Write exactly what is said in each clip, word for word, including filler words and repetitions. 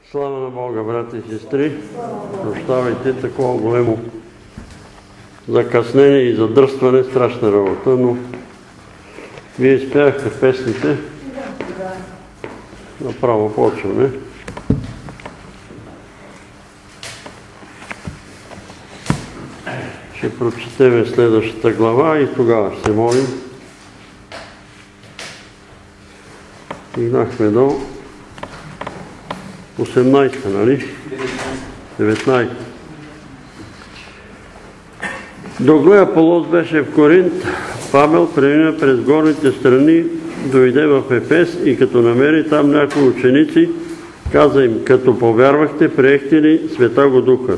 Слава на Бога, брати и сестри! Прощавайте такова големо закъснение и задръстване, страшна работа, но вие изпяхте песните. Направо почваме. Ще прочетем следващата глава и тогава ще се молим. Стигнахме до осемнайсета, нали? деветнайсета. Догле Аполос беше в Коринт, Павел премина през горните страни, дойде в Ефес и като намери там някои ученици, каза им: като повярвахте, приехте ли Святаго Духа?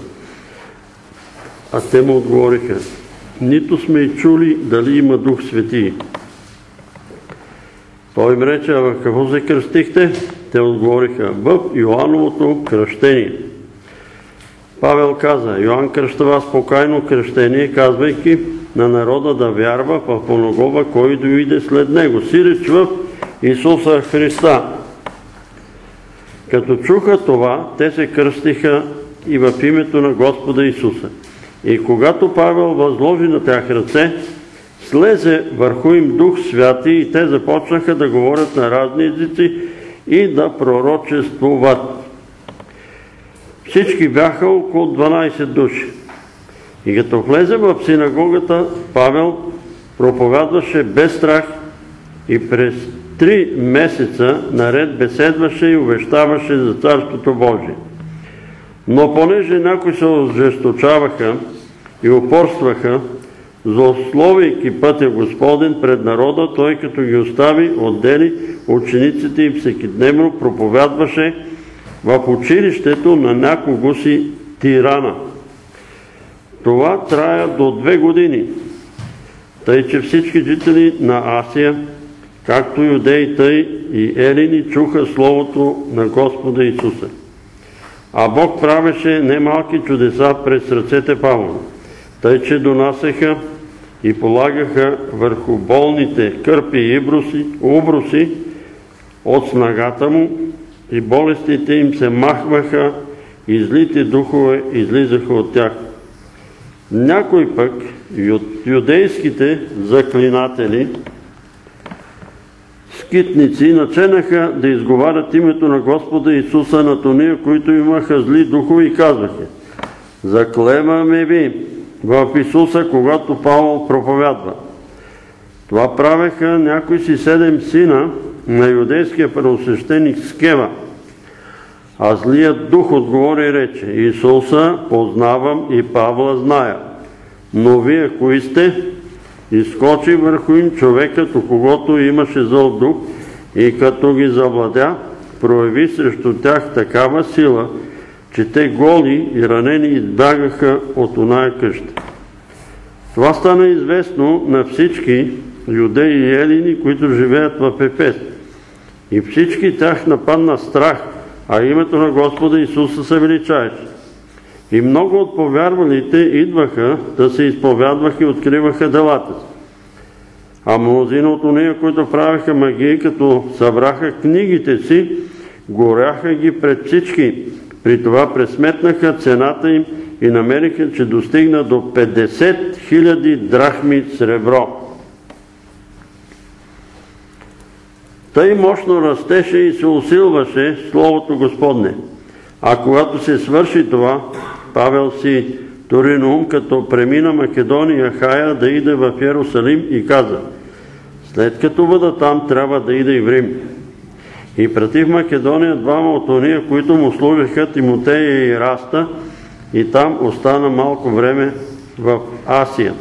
А те му отговориха: нито сме и чули дали има Дух Свети. Той им рече: а в какво се кръстихте? Те отговориха: в Йоановото кръщение. Павел каза: Йоан кръщава с покайно кръщение, казвайки на народа да вярва в оногова, кой дойде след него, сиреч в Исуса Христа. Като чуха това, те се кръстиха и в името на Господа Исуса. И когато Павел възложи на тях ръце, слезе върху им Дух Святи и те започнаха да говорят на разни езици и да пророчествуват. Всички бяха около дванайсет души. И като влезе в синагогата, Павел проповядваше без страх и през три месеца наред беседваше и увещаваше за Царството Божие. Но понеже някои се ожесточаваха и упорстваха, злословейки пътя Господен пред народа, той като ги остави, отдели учениците и всекидневно проповядваше в училището на някого си Тирана. Това трая до две години, тъй че всички жители на Асия, както юдеи, тъй и елини, чуха словото на Господа Исуса. А Бог правеше немалки чудеса през ръцете Павла, тъй че донасяха и полагаха върху болните кърпи и убруси от снагата му, и болестите им се махваха и злите духове излизаха от тях. Някой пък от юдейските заклинатели, скитници, наченаха да изговарят името на Господа Исуса на тония, които имаха зли духове, и казваха: заклеваме ви в Исуса, когато Павел проповядва. Това правеха някои си седем сина на юдейския първосвещеник Скева. А злият дух отговори и рече: Исуса познавам и Павла зная, но вие кои сте? Изскочи върху им човекът, у когото имаше зъл дух, и като ги завладя, прояви срещу тях такава сила, че те голи и ранени избягаха от оная къща. Това стана известно на всички юдеи и елини, които живеят в Ефес. И всички тях нападна страх, а името на Господа Исуса се величаеше. И много от повярвалите идваха да се изповядваха и откриваха делата си. А мнозина от ония, които правеха магии, като събраха книгите си, горяха ги пред всички. При това пресметнаха цената им и намериха, че достигна до петдесет хиляди драхми сребро. Тъй мощно растеше и се усилваше Словото Господне. А когато се свърши това, Павел си тури на ум, като премина Македония и Ахая, да иде в Йерусалим, и каза: след като бъда там, трябва да иде и в Рим. И прати в Македония двама от ония, които му служиха, Тимотея и Раста, и там остана малко време в Асия.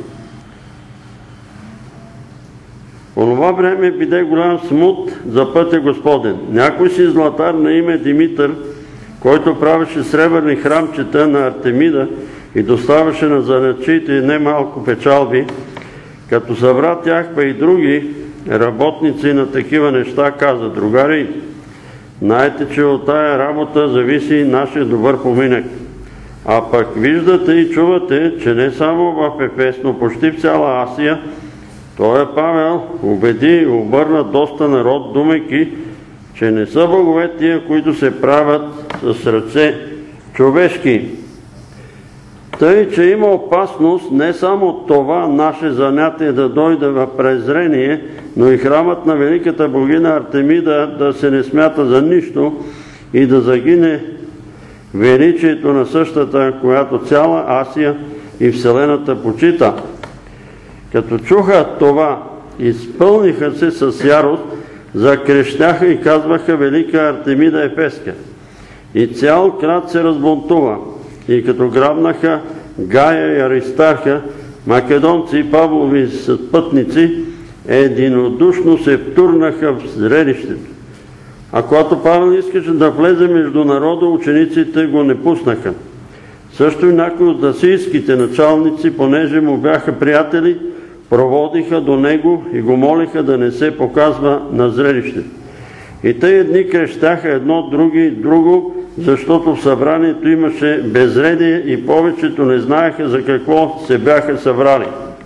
В онова време биде голям смут за пътя Господен. Някой си златар на име Димитър, който правеше сребърни храмчета на Артемида и доставаше на занаятчиите немалко печалби, като събра тях па и други работници на такива неща, каза: другари, знаете, че от тая работа зависи нашия добър поминък. А пък виждате и чувате, че не само в Ефес, но почти в цяла Асия, той Павел убеди и обърна доста народ, думайки, че не са богове тия, които се правят с ръце човешки. Тъй, че има опасност не само това наше занятие да дойде в презрение, но и храмът на великата богиня Артемида да се не смята за нищо и да загине величието на същата, която цяла Асия и Вселената почита. Като чуха това, изпълниха се с ярост, закрещяха и казваха: велика Артемида Ефеска. И цял град се разбунтува. И като грабнаха Гая и Аристарха, македонци и Павлови съпътници единодушно се втурнаха в зрелището. А когато Павел искаше да влезе между народа, учениците го не пуснаха. Също и някои от асийските началници, понеже му бяха приятели, проводиха до него и го молиха да не се показва на зрелището. И тъй едни крещяха едно, други, друго, защото в събранието имаше безредие и повечето не знаеха за какво се бяха събрали.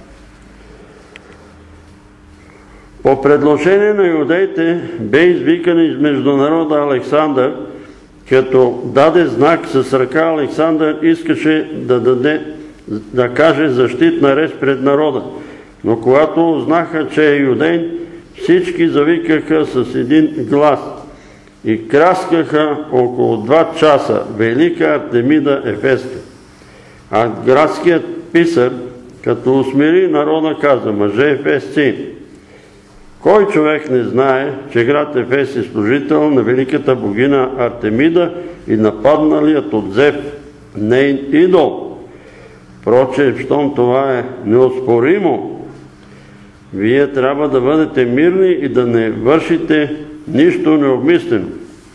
По предложение на юдеите бе извикан измежду народа Александър, като даде знак с ръка. Александър искаше да даде, да каже защитна реч пред народа. Но когато узнаха, че е юдейн, всички завикаха с един глас и краскаха около два часа: велика Артемида Ефеска. А градският писар, като усмири народа, каза: мъже ефесци, кой човек не знае, че град Ефес е служител на великата богиня Артемида и нападналият от Зев нейн идол? Впрочем, щом това е неоспоримо, вие трябва да бъдете мирни и да не вършите нищо необмислено.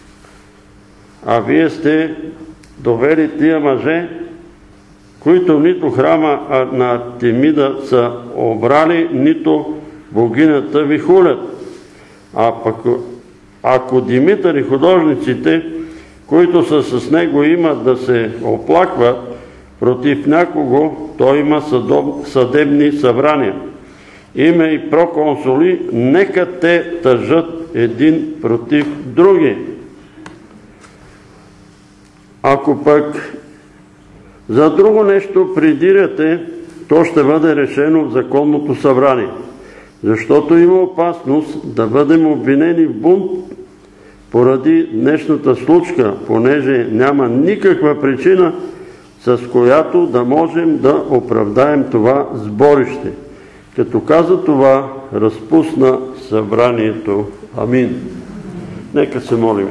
А вие сте довели тия мъже, които нито храма на Артемида са обрали, нито богинята ви хулят. А пък, ако Димитър и художниците, които са с него, имат да се оплакват против някого, той има съдебни събрания. Има и проконсули, нека те тъжат един против други. Ако пък за друго нещо придирате, то ще бъде решено в законното събрание. Защото има опасност да бъдем обвинени в бунт поради днешната случка, понеже няма никаква причина, с която да можем да оправдаем това сборище. Като каза това, разпусна събранието. Амин. Нека се молим.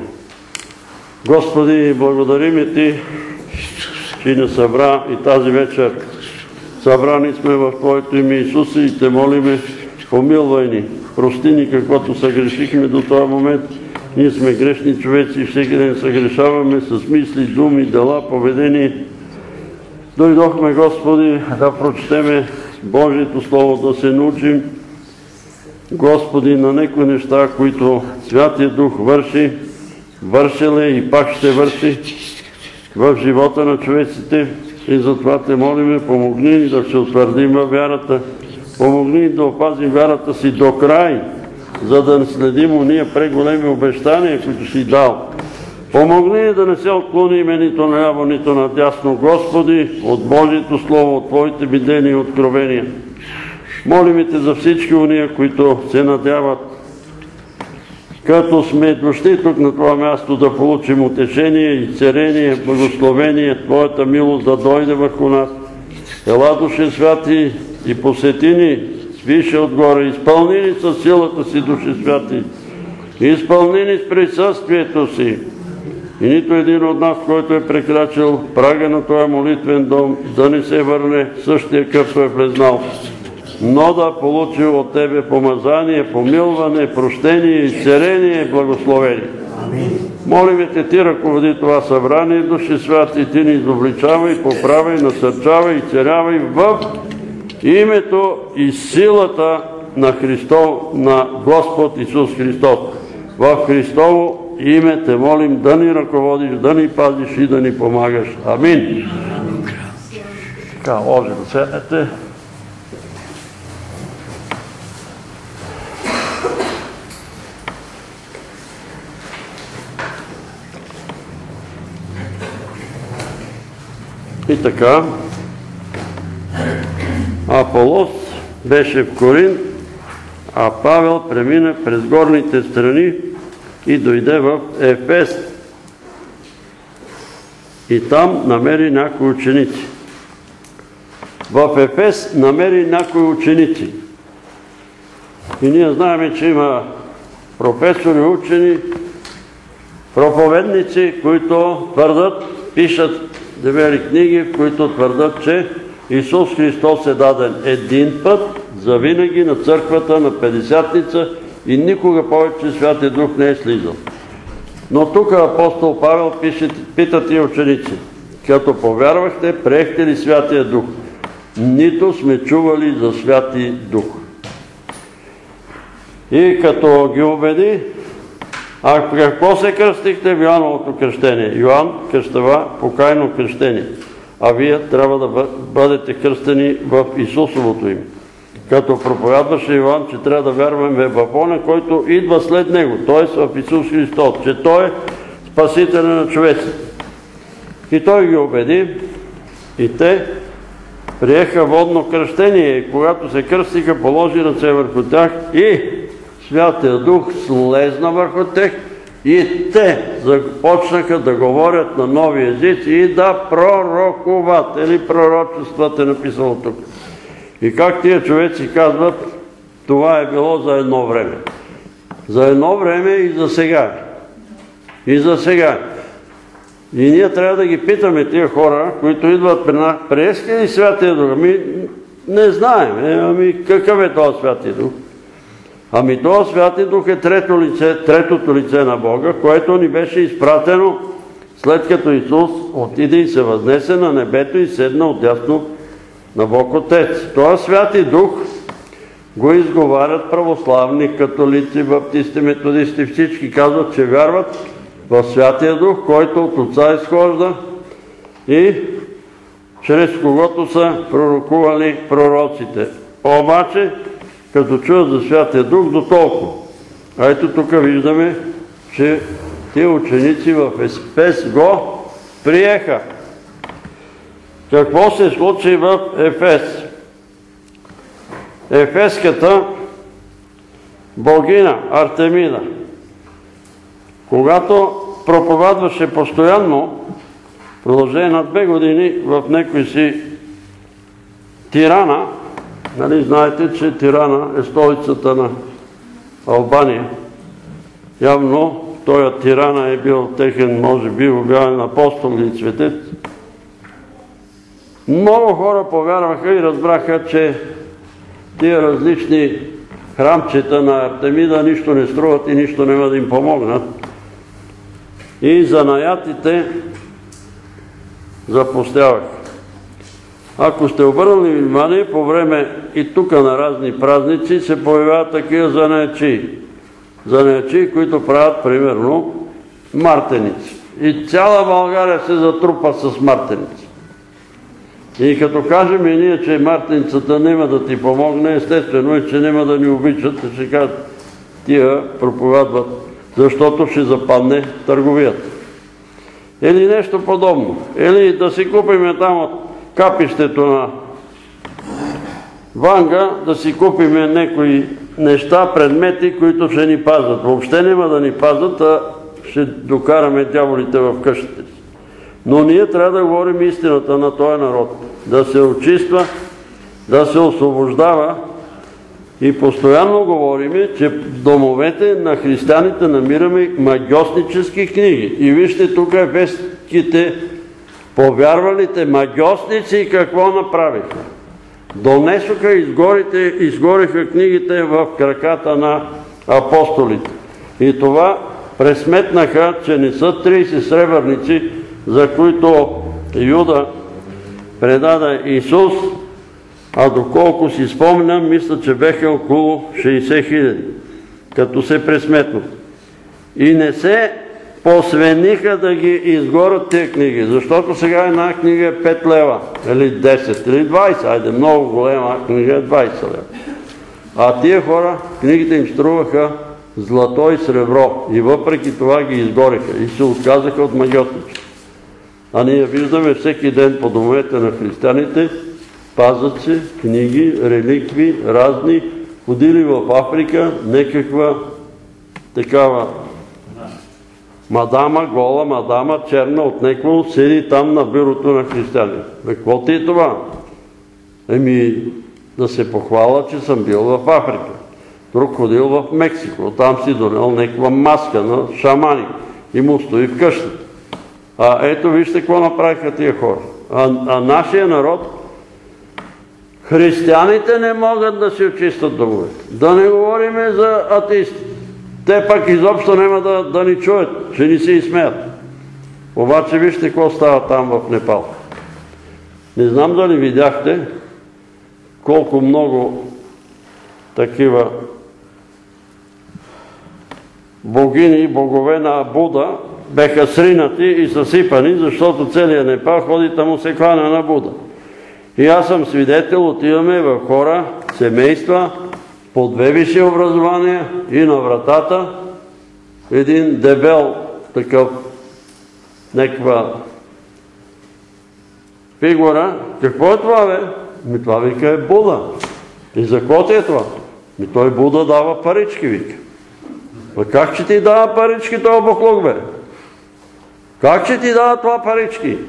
Господи, благодарим Ти, че ни събра и тази вечер. Събрани сме в Твоето име, Исусе, и Те молиме: помилвай ни, прости ни каквото съгрешихме до този момент. Ние сме грешни човеци и всеки ден съгрешаваме с мисли, думи, дела, поведение. Дойдохме, Господи, да прочетеме Божието Слово, да се научим, Господи, на някои неща, които Святия Дух върши, вършил е и пак ще върши в живота на човеците. И затова Те молиме, помогни ни да се утвърдим във вярата, помогни ни да опазим вярата си до край, за да не следим уния преголеми обещания, които си дал. Помогни ни да не се отклониме нито наляво, нито надясно, Господи, от Божието Слово, от Твоите видения и откровения. Молиме Те за всички уния, които се надяват, като сме дошли тук на това място, да получим утешение и царение, благословение, Твоята милост да дойде върху нас. Ела, Душе Святи, и посети ни, свише отгоре, изпълни ни със силата си, Душе Святи, изпълни ни с присъствието си. И нито един от нас, който е прекрачил прага на този молитвен дом, да не се върне същия, какъвто е влезнал, но да получи от Тебе помазание, помилване, прощение, изцеление и благословение. Молиме Те, Ти ръководи това събрание, Души Святи, Ти ни изобличавай, поправай, насърчавай и царявай в името и силата на Христов, на Господ Исус Христос. В Христово име Те молим да ни ръководиш, да ни пазиш и да ни помагаш. Амин. Така, може да седнете. И така, Аполос беше в Коринт, а Павел премина през горните страни и дойде в Ефес. И там намери някои ученици. В Ефес намери някои ученици. И ние знаем, че има професори, учени, проповедници, които твърдат, пишат девери книги, в които твърдат, че Исус Христос е даден един път, завинаги на църквата на Петдесятница и никога повече Святия Дух не е слизал. Но тук апостол Павел пише, пита тия ученици, като повярвахте, приехте ли Святия Дух? Нито сме чували за Святи Дух. И като ги убеди, а какво се кръстихте в Йоановото кръщение? Йоан кръщава покайно кръщение, а вие трябва да бъдете кръстени в Исусовото име. Като проповядваше Йоан, че трябва да вярваме в Оня, който идва след него, т.е. в Исус Христос, че Той е Спасителя на човеците. И Той ги убеди и те приеха водно кръщение и когато се кръстиха, положи ръце върху тях и Святия Дух слезна върху тях и те започнаха да говорят на нови езици и да пророкуват, или пророчествата е написано тук. И как тия човеци казват, това е било за едно време. За едно време и за сега. И за сега. И ние трябва да ги питаме тия хора, които идват при нас, приески ли Святия Дух? Ами не знаем. Е, ами какъв е този Святия Дух? Ами този Святия Дух е трето лице, третото лице на Бога, което ни беше изпратено след като Исус отиде и се възнесе на небето и седна отдясно на Бог Отец. Този Святи Дух го изговарят православни, католици, баптисти, методисти, всички казват, че вярват в Святия Дух, който от Отца изхожда и чрез когото са пророкували пророците. Обаче, като чуят за Святия Дух, до толкова. А ето тук виждаме, че тия ученици в Ефес го приеха. Какво се случи в Ефес? Ефеската богиня Артемида, когато проповядваше постоянно, в продължение на две години в некой си Тирана, нали знаете, че Тирана е столицата на Албания. Явно той Тирана е бил техен, може би, обявен апостол или светец. Много хора повярваха и разбраха, че тия различни храмчета на Артемида нищо не струват и нищо няма да им помогнат. И занаятите запустяваха. Ако сте обърнали внимание, по време и тук на разни празници се появяват такива занаячии. Занаячии, които правят примерно мартеници. И цяла България се затрупа с мартеници. И като кажем и ние, че мартеницата няма да ти помогне, естествено е, че няма да ни обичат, ще кажат, тия проповядват, защото ще западне търговията. Или нещо подобно. Или да си купим там от капището на Ванга, да си купим някои неща, предмети, които ще ни пазят. Въобще няма да ни пазят, а ще докараме дяволите в къщите си. Но ние трябва да говорим истината на този народ. Да се очиства, да се освобождава и постоянно говорим, че в домовете на християните намираме магиоснически книги. И вижте тук ефеските повярвалите магиосници какво направиха. Донесоха и изгориха книгите в краката на апостолите. И това пресметнаха, че не са трийсет сребърници, за които Юда предаде Исус, а доколко си спомням, мисля, че беха около шейсет хиляди, като се пресметнат. И не се посвениха да ги изгорят тези книги, защото сега една книга е пет лева, или десет, или двайсет, айде много голема книга е двайсет лева. А тия хора, книгите им струваха злато и сребро и въпреки това ги изгориха и се отказаха от магиотници. А ние виждаме всеки ден по домовете на християните, пазят се книги, реликви, разни, ходили в Африка, някаква такава мадама, гола мадама, черна от некво, седи там на бюрото на християни. Какво ти е това? Еми, да се похваля, че съм бил в Африка. Друг ходил в Мексико, там си донел някаква маска на шамани и му стои в къщата. А ето вижте какво направиха тия хора. А, а нашия народ, християните не могат да си очистят домовете. Да не говорим за атеисти. Те пак изобщо няма да, да ни чуят, че ни се изсмеят. Обаче вижте какво става там в Непал. Не знам дали видяхте колко много такива богини и богове на Буда беха сринати и съсипани, защото целият Непал ходи там се кланя на Буда. И аз съм свидетел, отиваме в хора, семейства, по две висши образования и на вратата един дебел такъв някаква фигура. Какво е това, бе? Ми това, вика, е Буда. И за какво ти е това? Ми той Буда дава парички, вика. Ма как ще ти дава парички това боклук, бе? Как ще ти дава това парички?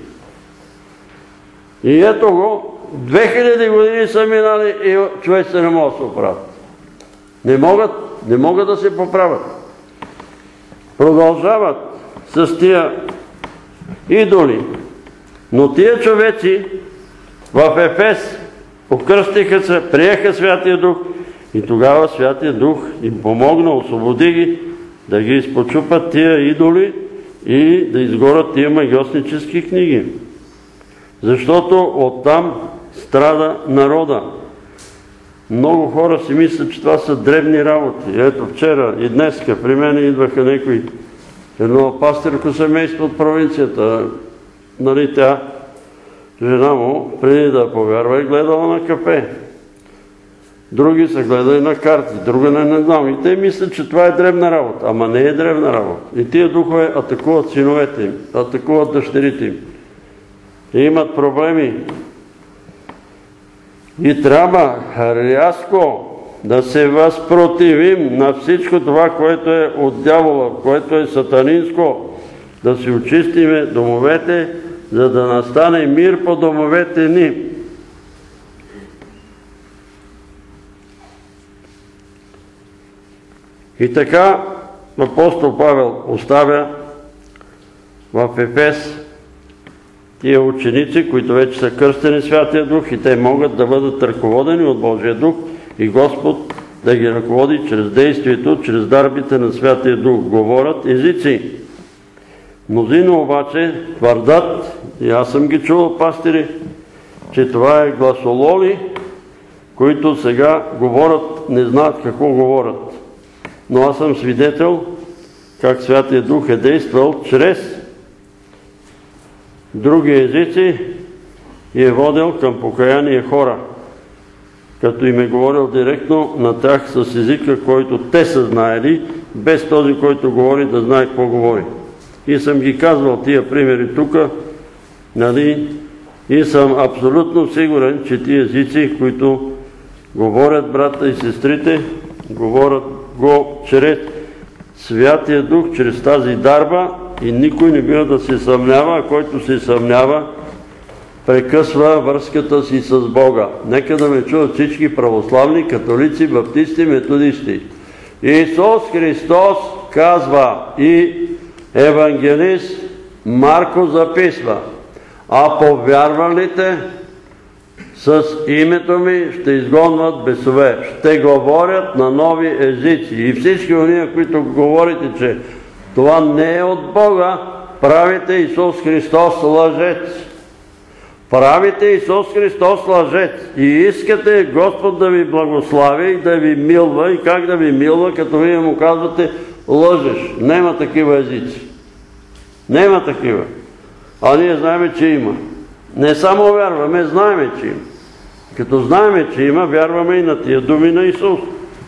И ето го, две хиляди години са минали и човеците не могат да се оправят. Не могат, не могат да се поправят. Продължават с тия идоли. Но тия човеци в Ефес покръстиха се, приеха Святия Дух и тогава Святия Дух им помогна, освободи ги да ги изпочупат тия идоли и да изгорят тия магиоснически книги. Защото оттам страда народа. Много хора си мислят, че това са древни работи. Ето вчера и днеска при мен идваха някои едно пастирко семейство от провинцията. Нали тя, жена му, преди да повярва, е гледала на кафе. Други са гледали на карти, други не, не знам. И те мислят, че това е древна работа. Ама не е древна работа. И тия духове атакуват синовете им, атакуват дъщерите им. И имат проблеми. И трябва рязко да се възпротивим на всичко това, което е от дявола, което е сатанинско, да си очистиме домовете, за да настане мир по домовете ни. И така апостол Павел оставя в Ефес тия ученици, които вече са кръстени Святия Дух и те могат да бъдат ръководени от Божия Дух и Господ да ги ръководи чрез действието, чрез дарбите на Святия Дух. Говорят езици. Мнозина обаче твърдат, и аз съм ги чувал, пастири, че това е гласололи, които сега говорят, не знаят какво говорят. Но аз съм свидетел как Святия Дух е действал чрез други езици и е водил към покаяние хора, като им е говорил директно на тях с езика, който те са знаели, без този, който говори, да знае какво говори. И съм ги казвал тия примери тук, нали, и съм абсолютно сигурен, че тия езици, които говорят брата и сестрите, говорят го чрез Святия Дух, чрез тази дарба и никой не бива да се съмнява, а който се съмнява, прекъсва връзката си с Бога. Нека да ме чуят всички православни, католици, баптисти, методисти. Исус Христос казва и евангелист Марко записва: а повярвалите с името ми ще изгонват бесове, ще говорят на нови езици. И всички ония, които говорите, че това не е от Бога, правите Исус Христос лъжец. Правите Исус Христос лъжец. И искате Господ да ви благослави и да ви милва. И как да ви милва, като вие му казвате лъжеш. Нема такива езици. Нема такива. А ние знаем, че има. Не само вярваме, знаем, че има. Като знаем, че има, вярваме и на тия думи на Исус.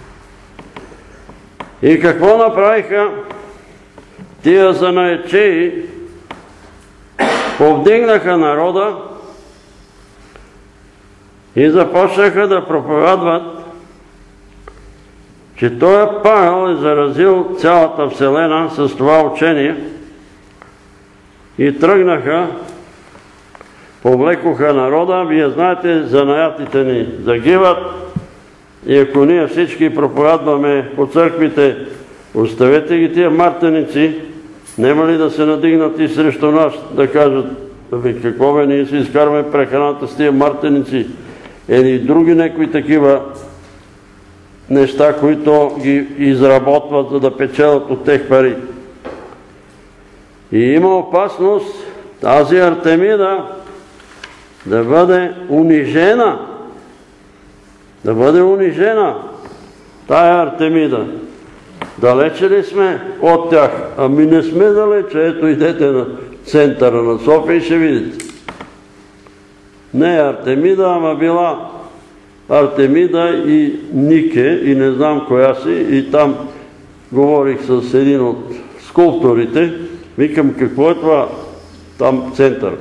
И какво направиха тия занаятчии, повдигнаха народа и започнаха да проповядват, че той Павел е заразил цялата вселена с това учение и тръгнаха, повлекоха народа. Вие знаете, занаятите ни загиват и ако ние всички проповядваме по църквите, оставете ги тия мартеници, нема ли да се надигнат и срещу нас, да кажат, какво бе, ние си изкарваме прехраната с тия мартеници или други някои такива неща, които ги изработват, за да печелят от тех пари. И има опасност тази Артемида да бъде унижена. Да бъде унижена тая Артемида. Далече ли сме от тях? Ами не сме далече. Ето идете на центъра на София и ще видите. Не е Артемида, ама била Артемида и Нике, и не знам коя си, и там говорих с един от скулпторите, викам, какво е това там център?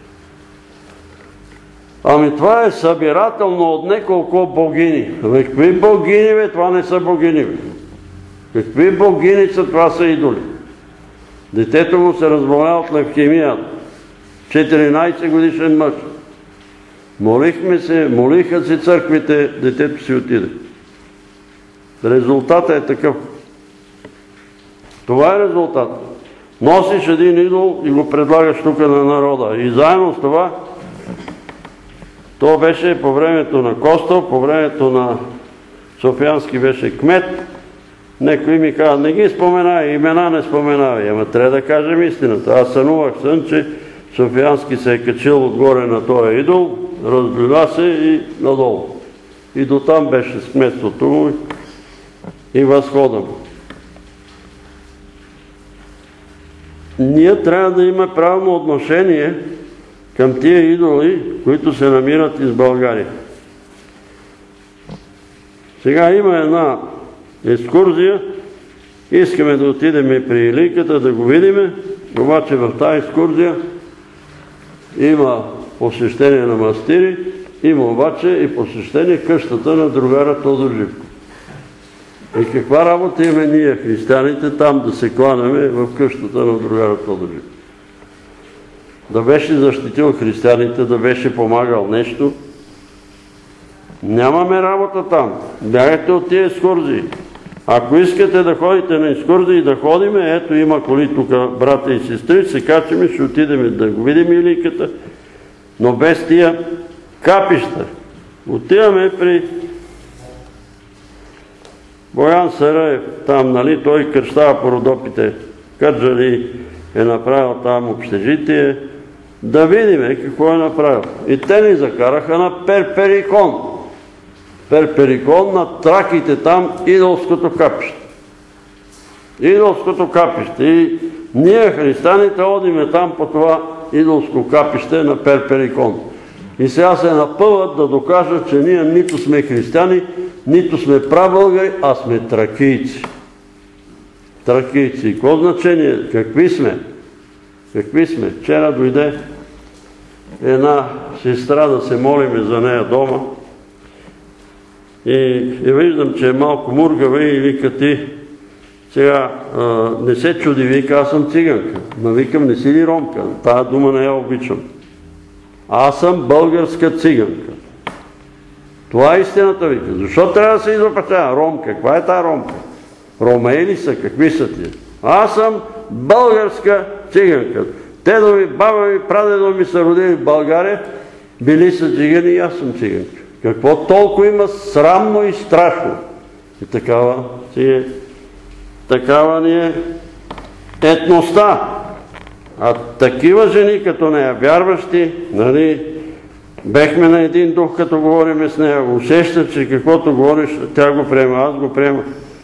Ами това е събирателно от неколко богини. Бе, какви богини, бе? Това не са богини, бе. Какви богини са? Това са идоли. Детето му се разболя от левкемия. четиринайсет годишен мъж. Молихме се, молиха се църквите, детето си отиде. Резултатът е такъв. Това е резултат. Носиш един идол и го предлагаш тук на народа. И заедно с това, то беше по времето на Костов, по времето на Софиянски беше кмет. Некои ми казват, не ги споменай, имена не споменай. Ама трябва да кажем истината. Аз сънувах сън, че Софиянски се е качил отгоре на този идол, разблюда се и надолу. И до там беше кметството му и възхода му. Ние трябва да имаме правилно отношение към тия идоли, които се намират из България. Сега има една екскурзия, искаме да отидем при Илийката, да го видим, обаче в тази екскурзия има посещение на манастири, има обаче и посещение къщата на другара Тодор Живков. И каква работа имаме ние, християните, там да се кланяме в къщата на другара Тодор Живков? Да беше защитил християните, да беше помагал нещо. Нямаме работа там. Бягайте от тия екскурзии. Ако искате да ходите на екскурзии, да ходиме, ето има коли тук, брата и сестри, се качаме, ще отидем да го видим Илийката, но без тия капища. Отиваме при Боян Сараев, там, нали, той кръщава по Родопите, Кърджали е направил там общежитие, да видим какво е направил. И те ни закараха на Перперикон. Перперикон на траките там, идолското капище. Идолското капище. И ние, християните, одиме там по това идолско капище на Перперикон. И сега се напъват да докажат, че ние нито сме християни, нито сме прабългари, а сме тракийци. Тракийци. Какво значение? Какви сме? Какви сме? Вчера дойде една сестра да се молиме за нея дома и, и виждам, че е малко мургава и вика ти, сега а, не се чуди, вика, аз съм циганка. Ма викам, не си ли ромка? Тая дума не я обичам. Аз съм българска циганка. Това е истината, вика. Защо трябва да се изопачава? Ромка. Каква е тая ромка? Ромеи са? Какви са ти? Аз съм българска циганка. Дедо ми, баба ми, прадедо ми са родили в България, били са цигани и аз съм циганка. Какво толкова има срамно и страшно? И такава си е, такава ни е етността. А такива жени, като нея, вярващи, нали, бехме на един дух, като говориме с нея, усеща, че каквото говориш, тя го приема, аз го приема.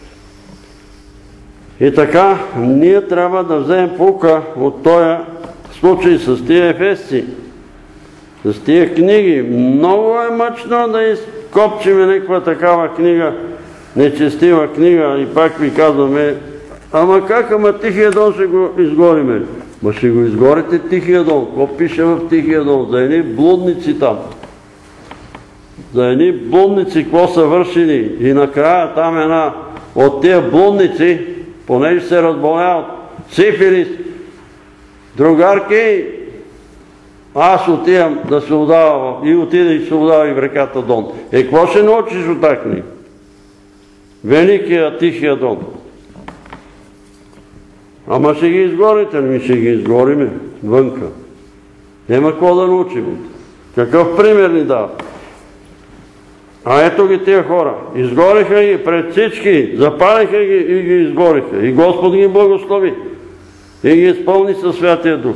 И така, ние трябва да вземем пука от този случай с тия ефесци, с тия книги. Много е мъчно да изкопчиме някаква такава книга, нечестива книга, и пак ви казваме, ама как, ама Тихия дон ще го изгориме? Ма ще го изгорите Тихия дом. Какво пише в Тихия дом? За едни блудници там. За едни блудници, какво са вършили. И накрая там една от тия блудници, понеже се разболя от сифилис, другарки, аз отивам да се удава и отида и се удава и в реката Дон. Е, какво ще научиш от тази книга? Великия Тихия Дон. Ама ще ги изгорите ли? Ми ще ги изгориме вънка. Нема какво да научим. Какъв пример ни дава? А ето ги тия хора. Изгориха ги пред всички, запалиха ги и ги изгориха. И Господ ги благослови. И ги изпълни със Святия Дух.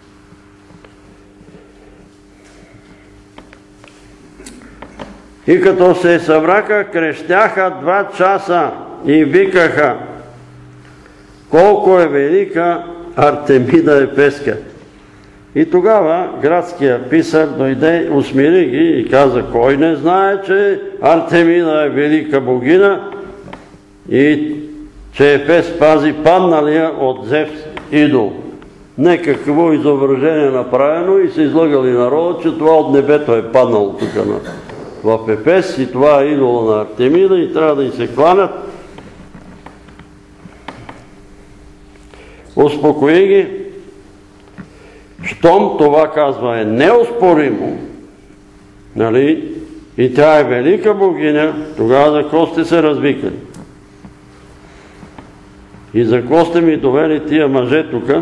И като се събраха, крещяха два часа и викаха: колко е велика Артемида Ефеска. И тогава градския писар дойде, усмири ги и каза: кой не знае, че Артемида е велика богиня и че Ефес пази падналия от Зевс идол. Не какво изображение направено и се излъгали народа, че това от небето е паднало тук в Ефес и това е идола на Артемида и трябва да й се кланят. Успокои ги. Щом това, казва, е неоспоримо, нали, и тя е велика богиня, тогава за какво сте се развикали? И за какво сте ми довели тия мъже тука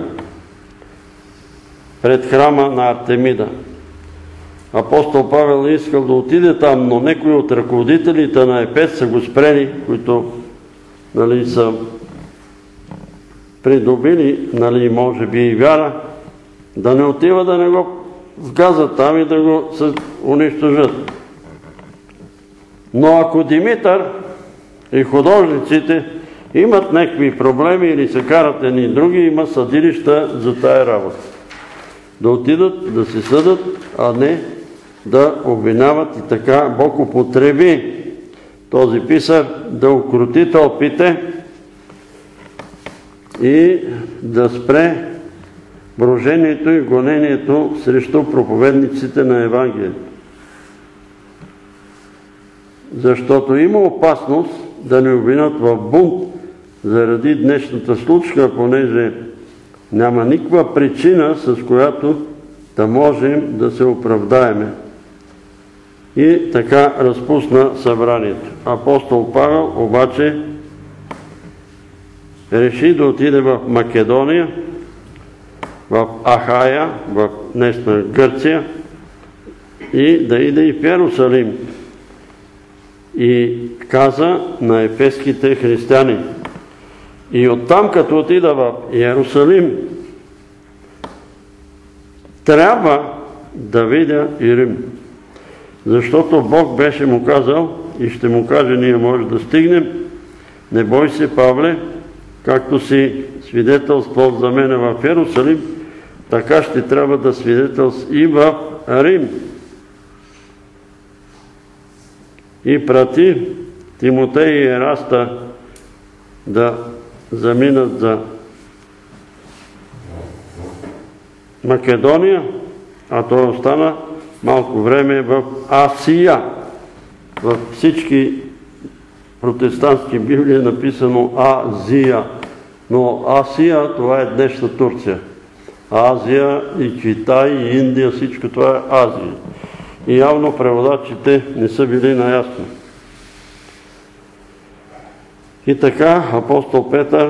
пред храма на Артемида? Апостол Павел не искал да отиде там, но некои от ръководителите на Ефес са го спрели, които, нали, са придобили, нали, може би и вяра, да не отива, да не го вгазат там и да го унищожат. Но ако Димитър и художниците имат някакви проблеми или се карат едни други, има съдилища за тая работа. Да отидат, да се съдат, а не да обвиняват, и така Бог употреби този писар да укрути тълпите и да спре брожението и гонението срещу проповедниците на Евангелието. Защото има опасност да ни обвинят в бунт заради днешната случка, понеже няма никаква причина, с която да можем да се оправдаеме. И така разпусна събранието. Апостол Павел обаче реши да отиде в Македония, в Ахая, в днешна Гърция, и да иде и в Йерусалим. И каза на ефеските християни: и оттам, като отида в Йерусалим, трябва да видя и Рим. Защото Бог беше му казал и ще му каже: ние може да стигнем. Не бой се, Павле, както си свидетелствал за мене в Йерусалим, така ще трябва да свидетелстваш и в Рим. И прати Тимотей и Ераста да заминат за Македония, а той остана малко време в Асия. Във всички протестантски библии е написано Азия, но Асия, това е днешна Турция. Азия и Китай и Индия, всичко това е Азия. И явно преводачите не са били наясно. И така апостол Петър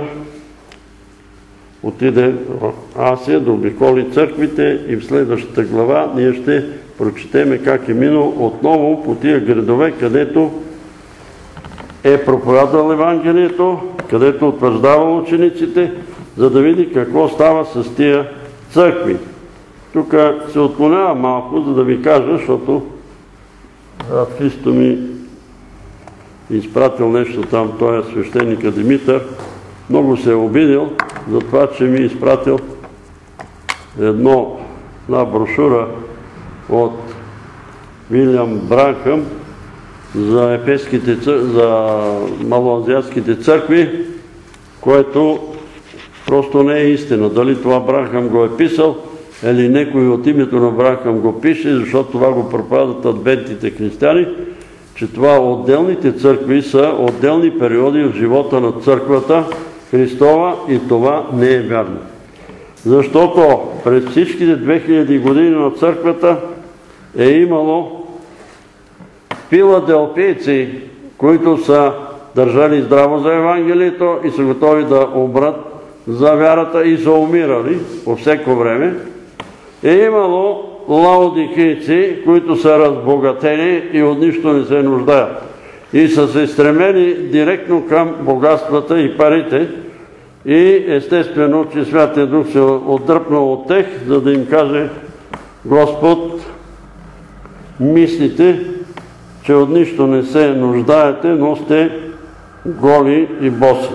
отиде в Асия да обиколи църквите и в следващата глава ние ще прочетеме как е минал отново по тия градове, където е проповядвал Евангелието, където утвърждавал учениците, за да види какво става с тия църкви. Тук се отклонява малко, за да ви кажа, защото Христо ми изпратил нещо там, той е свещеника Димитър, много се е обидил за това, че ми е изпратил едно, една брошура от Вилям Бранхам за ефеските, за малоазиатските църкви, което просто не е истина. Дали това Бранхам го е писал, или некой от името на Бранхам го пише, защото това го проповядват адвентните християни, че това отделните църкви са отделни периоди в живота на църквата Христова и това не е вярно. Защото през всичките две хиляди години на църквата е имало филаделфийци, които са държали здраво за Евангелието и са готови да умрат за вярата и са умирали по всеко време. Е имало лаодикийци, които са разбогатени и от нищо не се нуждаят. И са се стремели директно към богатствата и парите. И естествено, че Святия Дух се отдръпнал от тех, за да им каже: Господ, мислите, че от нищо не се нуждаете, но сте голи и боси.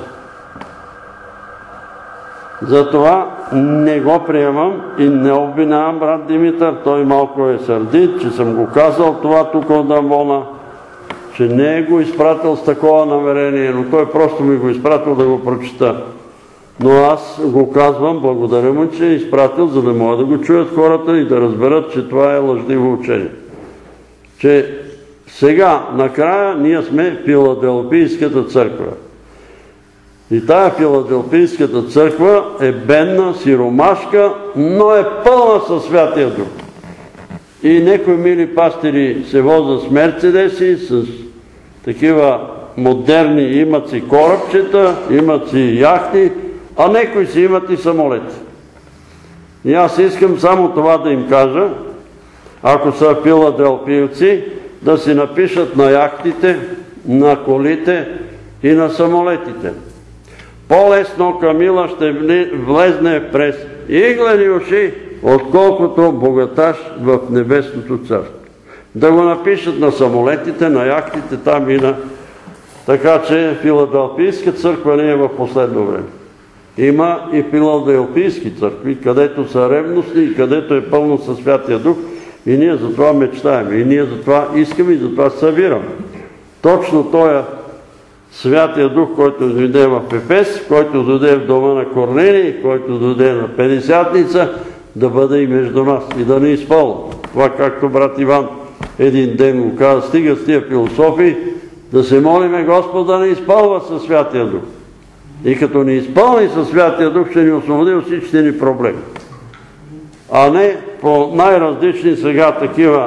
Затова не го приемам и не обвинявам брат Димитър. Той малко е сърдит, че съм го казал това тук от Амвона, че не е го изпратил с такова намерение, но той просто ми го изпратил да го прочита. Но аз го казвам, благодаря му, че е изпратил, за да могат да го чуят хората и да разберат, че това е лъжливо учение. Че сега, накрая, ние сме Филаделфийската църква. И тая Филаделфийската църква е бедна, сиромашка, но е пълна със Святия Дух. И некои мили пастири се возят с мерцедеси, с такива модерни, имат си корабчета, имат си яхти, а некои си имат и самолети. И аз искам само това да им кажа, ако са филаделфийци, да си напишат на яхтите, на колите и на самолетите. По-лесно Камила ще влезне през иглени уши, отколкото богаташ в небесното царство. Да го напишат на самолетите, на яхтите там и на... Така че Филаделфийска църква не е в последно време. Има и филаделфийски църкви, където са ревностни и където е пълно със Святия Дух. И ние за това мечтаем. И ние за това искаме и за това събираме. Точно този Святия Дух, който дойде в Ефес, който дойде в дома на Корнелий, който дойде на Петдесятница, да бъде и между нас и да не изпълва. Това, както брат Иван един ден го каза: стига с тия философии, да се молиме Господ да не изпълва със Святия Дух. И като ни изпълни със Святия Дух, ще ни освободи от всичките ни проблеми. А не по най-различни сега такива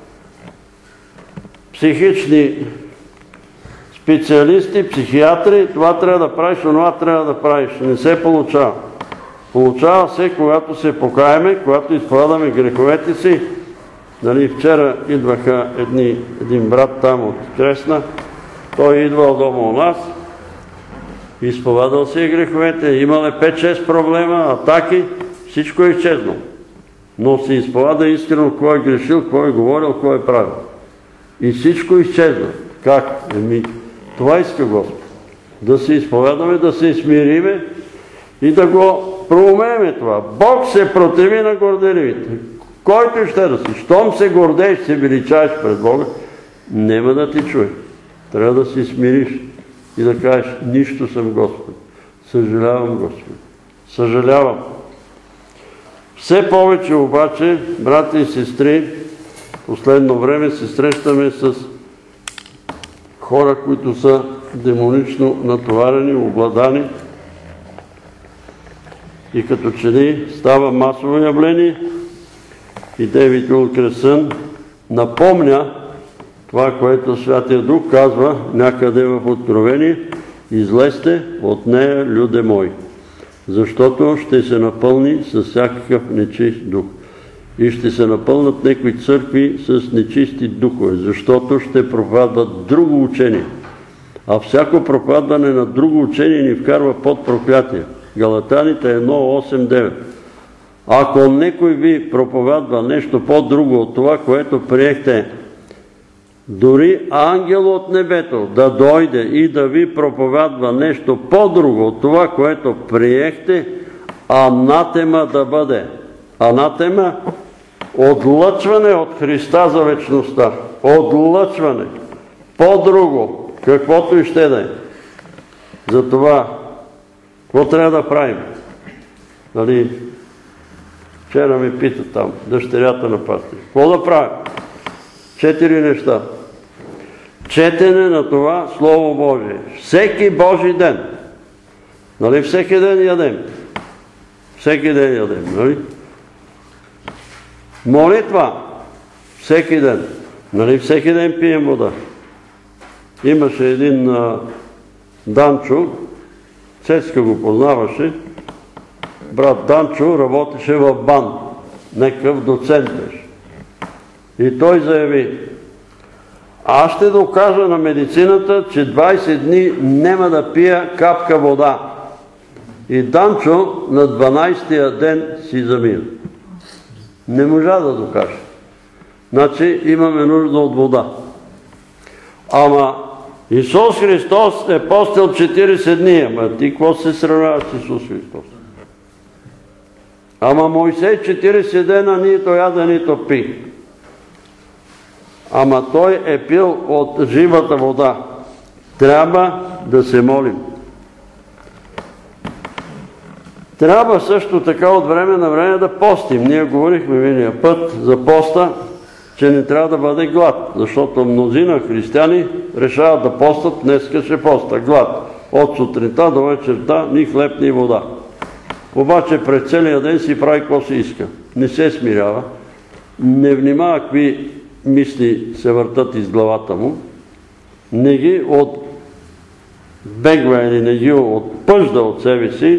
психични специалисти, психиатри, това трябва да правиш, това трябва да правиш. Не се получава. Получава се, когато се покаяме, когато изповядаме греховете си. Нали, вчера идваха едни, един брат там от Кресна, той идвал дома у нас, изповядал се греховете, имал е пет-шест проблема, атаки, всичко е изчезнало. Но се изповяда искрено кой е грешил, кой е говорил, кой е правил. И всичко изчезна. Как? Еми, това иска Господ. Да се изповядаме, да се смириме и да го проумеме това. Бог се противи на горделивите. Който ще да си, щом се гордееш, се величаеш пред Бога, нема да ти чуе. Трябва да се смириш и да кажеш: нищо съм Господ. Съжалявам, Господ. Съжалявам. Все повече обаче, брати и сестри, последно време се срещаме с хора, които са демонично натоварени, обладани и като че ли става масово явление. И Дейвид Уилкерсън напомня това, което Святия Дух казва някъде в Откровение: излезте от нея, люде мои, защото ще се напълни с всякакъв нечист дух. И ще се напълнат някои църкви с нечисти духове, защото ще проповядват друго учение. А всяко проповядване на друго учение ни вкарва под проклятие. Галатяните едно осем девет. Ако некой ви проповядва нещо по-друго от това, което приехте, дори ангел от небето да дойде и да ви проповядва нещо по-друго от това, което приехте, анатема да бъде. Анатема – отлъчване от Христа за вечността. Отлъчване. По-друго, каквото и ще да е. Затова, какво трябва да правим? Нали, вчера ми пита там, дъщерята на пастир. Какво да правя? Четири неща. Четене на това Слово Божие. Всеки Божи ден. Нали, всеки ден ядем. Всеки ден ядем, нали? Молитва. Всеки ден. Нали, всеки ден пием вода. Имаше един а, Данчо, Цецка го познаваше, брат Данчо работеше в БАН, некъв доцент беше. И той заяви: аз ще докажа на медицината, че двайсет дни няма да пия капка вода. И Данчо на дванайсетия ден си замина. Не можа да докаже. Значи имаме нужда от вода. Ама Исус Христос е постил четирийсет дни. Ама ти какво се сравняваш с Исус Христос? Ама Мойсей четирийсет дена нито яда, нито пи. Ама той е пил от живата вода. Трябва да се молим. Трябва също така от време на време да постим. Ние говорихме миналия път за поста, че не трябва да бъде глад, защото мнозина християни решават да постат, днеска ще поста глад. От сутринта до вечерта ни хлеб, ни вода. Обаче през целия ден си прави какво си иска. Не се смирява, не внимава какви мисли се въртат из главата му, не ги отбегва или не ги отпъжда от себе си,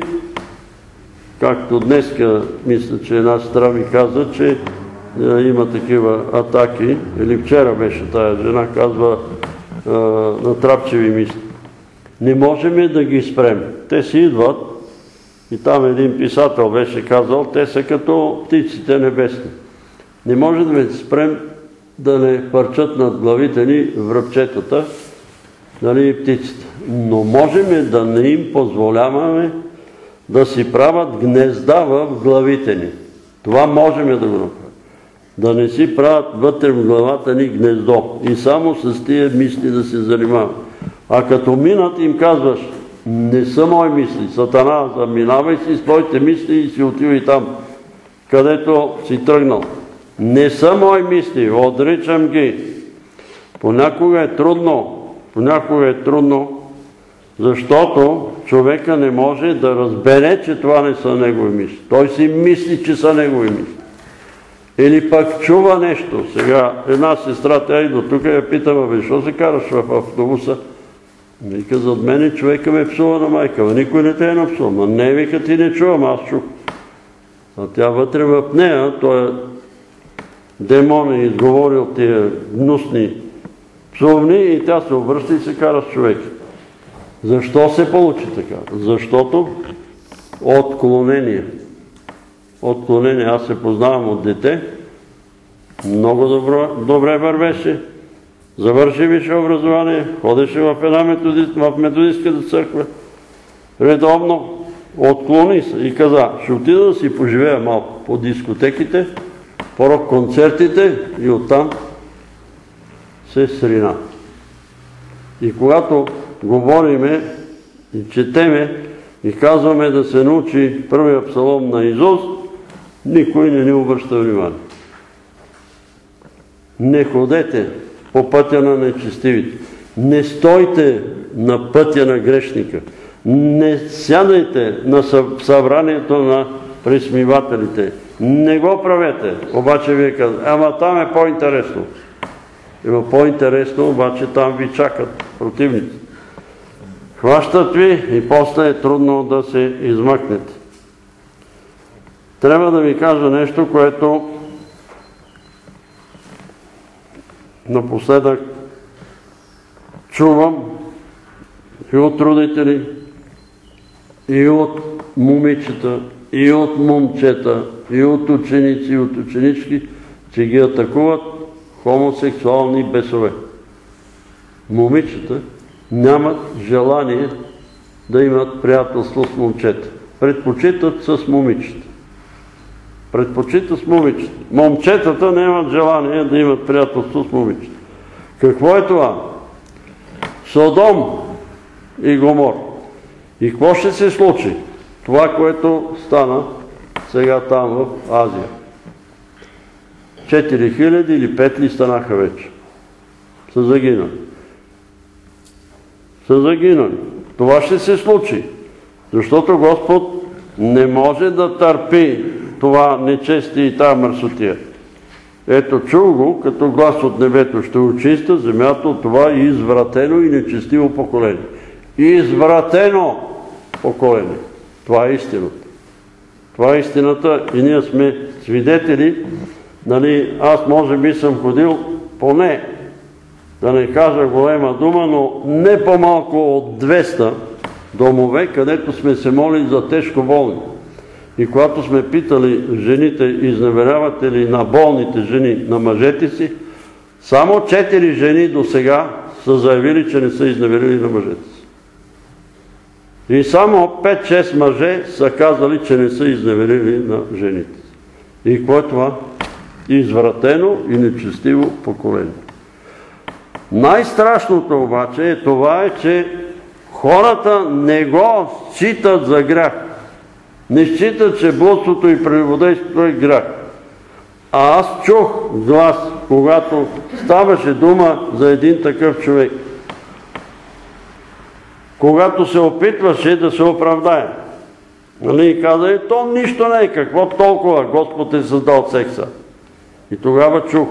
както днеска, мисля, че една сестра ми каза, че има такива атаки, или вчера беше тая жена, казва натрапчеви мисли. Не можем да ги спрем. Те си идват и там един писател беше казал, те са като птиците небесни. Не може да ги спрем да не пърчат над главите ни връбчетата, нали, птиците. Но можем да не им позволяваме да си правят гнезда в главите ни. Това можем да го направим. Да не си правят вътре в главата ни гнездо и само с тия мисли да се занимават. А като минат им казваш, не са мои мисли, Сатана, заминавай си с твоите мисли и си отивай там, където си тръгнал. Не са мои мисли, отричам ги. Понякога е трудно, понякога е трудно, защото човека не може да разбере, че това не са негови мисли. Той си мисли, че са негови мисли. Или пък чува нещо. Сега една сестра, тя и до тук я пита, бе, що се караш в автобуса? Вика, зад мене човека ме псува на майка, бе, никой не те е напсува. Ма не, вика, ти не чувам, аз чух. А тя вътре в нея, той демон е изговорил тия гнусни псувни и тя се обръща и се кара с човек. Защо се получи така? Защото отклонение. Отклонение. Аз се познавам от дете. Много добро, добре вървеше. Завърши висше образование. Ходеше в една методист, в методистката църква. Редовно отклони се и каза, ще отида да си поживея малко по дискотеките, по рок-концертите и оттам се срина. И когато говориме и четеме и казваме да се научи първия псалом на Изус, никой не ни обръща внимание. Не ходете по пътя на нечестивите. Не стойте на пътя на грешника. Не сядайте на събранието на присмивателите. Не го правете. Обаче вие казвате, ама там е по-интересно. Има по-интересно, обаче там ви чакат противници. Хващат ви и после е трудно да се измъкнете. Трябва да ви кажа нещо, което напоследък чувам и от родители, и от момичета, и от момчета, и от ученици, и от ученички, че ги атакуват хомосексуални бесове. Момичета нямат желание да имат приятелство с момчета. Предпочитат с момичета. Предпочитат с момичета. Момчетата нямат желание да имат приятелство с момичета. Какво е това? Содом и Гомор. И какво ще се случи? Това, което стана сега там в Азия. четири хиляди или пет ли станаха вече. Са загинали. Са загинали. Това ще се случи. Защото Господ не може да търпи това нечестие и тази мърсотия. Ето чул го, като глас от небето ще очиста земята от това извратено и нечестиво поколение. Извратено поколение. Това е истината. Това е истината и ние сме свидетели. Нали, аз може би съм ходил поне, да не кажа голема дума, но не по-малко от двеста домове, където сме се молили за тежко болни. И когато сме питали жените, изневерявате ли на болните жени, на мъжете си, само четири жени до сега са заявили, че не са изневерили на мъжете си. И само пет-шест мъже са казали, че не са изневерили на жените си. И какво е това? Извратено и нечестиво поколение. Най-страшното обаче е това, е, че хората не го считат за грях. Не считат, че блудството и прелюбодейството е грях. А аз чух глас, когато ставаше дума за един такъв човек. Когато се опитваше да се оправдае. Нали, и каза, е, то нищо не е, какво толкова Господ е създал секса. И тогава чух.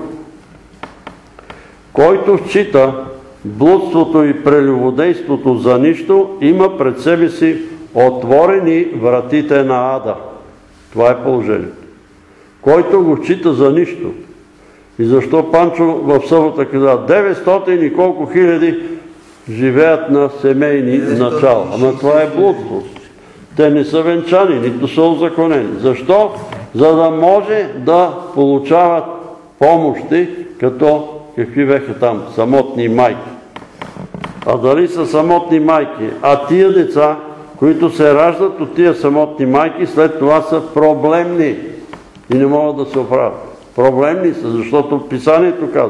Който счита блудството и прелюбодейството за нищо, има пред себе си отворени вратите на ада. Това е положението. Който го счита за нищо. И защо Панчо в събота каза, деветстотин и колко хиляди живеят на семейни начала. Ама това е блудство. Те не са венчани, нито са узаконени. Защо? За да може да получават помощи, като какви беха там, самотни майки. А дали са самотни майки? А тия деца, които се раждат от тия самотни майки, след това са проблемни и не могат да се оправят. Проблемни са, защото Писанието казва.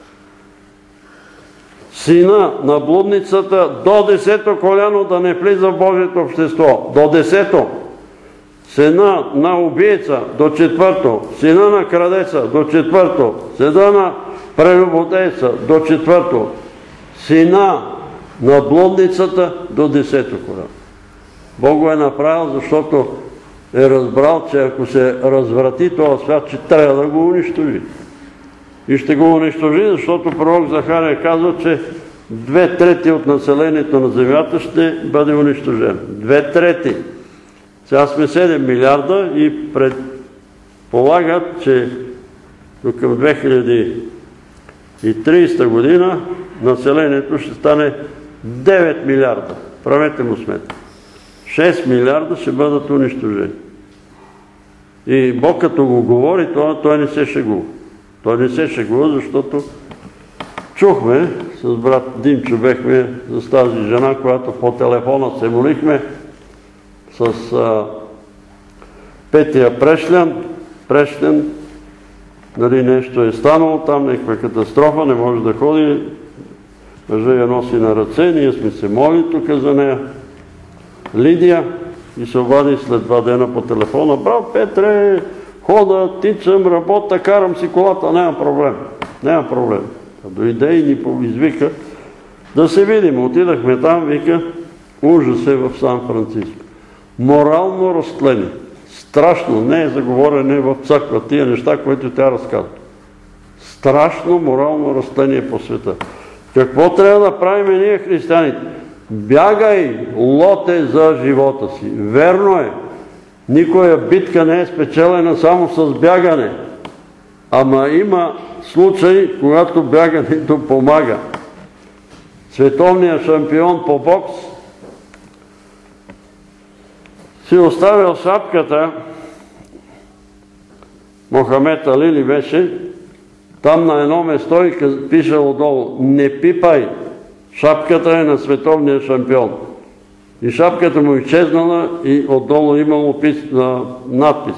Сина на блудницата до десето коляно да не влиза в Божието общество. До десето. Сина на убийца до четвърто. Сина на крадеца до четвърто. Сина на прелюбодейца до четвърто. Сина на блудницата до десето коляно. Бог го е направил, защото е разбрал, че ако се разврати този свят, че трябва да го унищожи. И ще го унищожи, защото пророк Захария казва, че две трети от населението на земята ще бъде унищожено. Две трети. Сега сме седем милиарда и предполагат, че до към две хиляди и тридесета година населението ще стане девет милиарда. Правете му сметка. шест милиарда ще бъдат унищожени. И Бог като го говори, това, той не се шегува. Той не се шегува, защото чухме, с брат Димчо бехме с тази жена, която по телефона се молихме, с а, Петия Прешлян, Прешлян, нали нещо е станало там, някаква катастрофа, не може да ходи, мъжа я носи на ръце, ние сме се молили тук за нея. Лидия и се обади след два дена по телефона, брат Петре, хода, тичам, работа, карам си колата, няма проблем, няма проблем. Дойде и ни извика да се видим. Отидахме там, вика, ужас е в Сан Франциско. Морално разтление. Страшно, не е за говорене в църква, тия неща, които тя разказва. Страшно морално разтление по света. Какво трябва да правим ние християните? Бягай, лоте, за живота си. Верно е. Никоя битка не е спечелена само с бягане. Ама има случаи, когато бягането помага. Световният шампион по бокс си оставил шапката, Мохамед Али ли беше, там на едно место и пише отдолу, не пипай, шапката е на световния шампион. И шапката му изчезнала и отдолу имало надпис.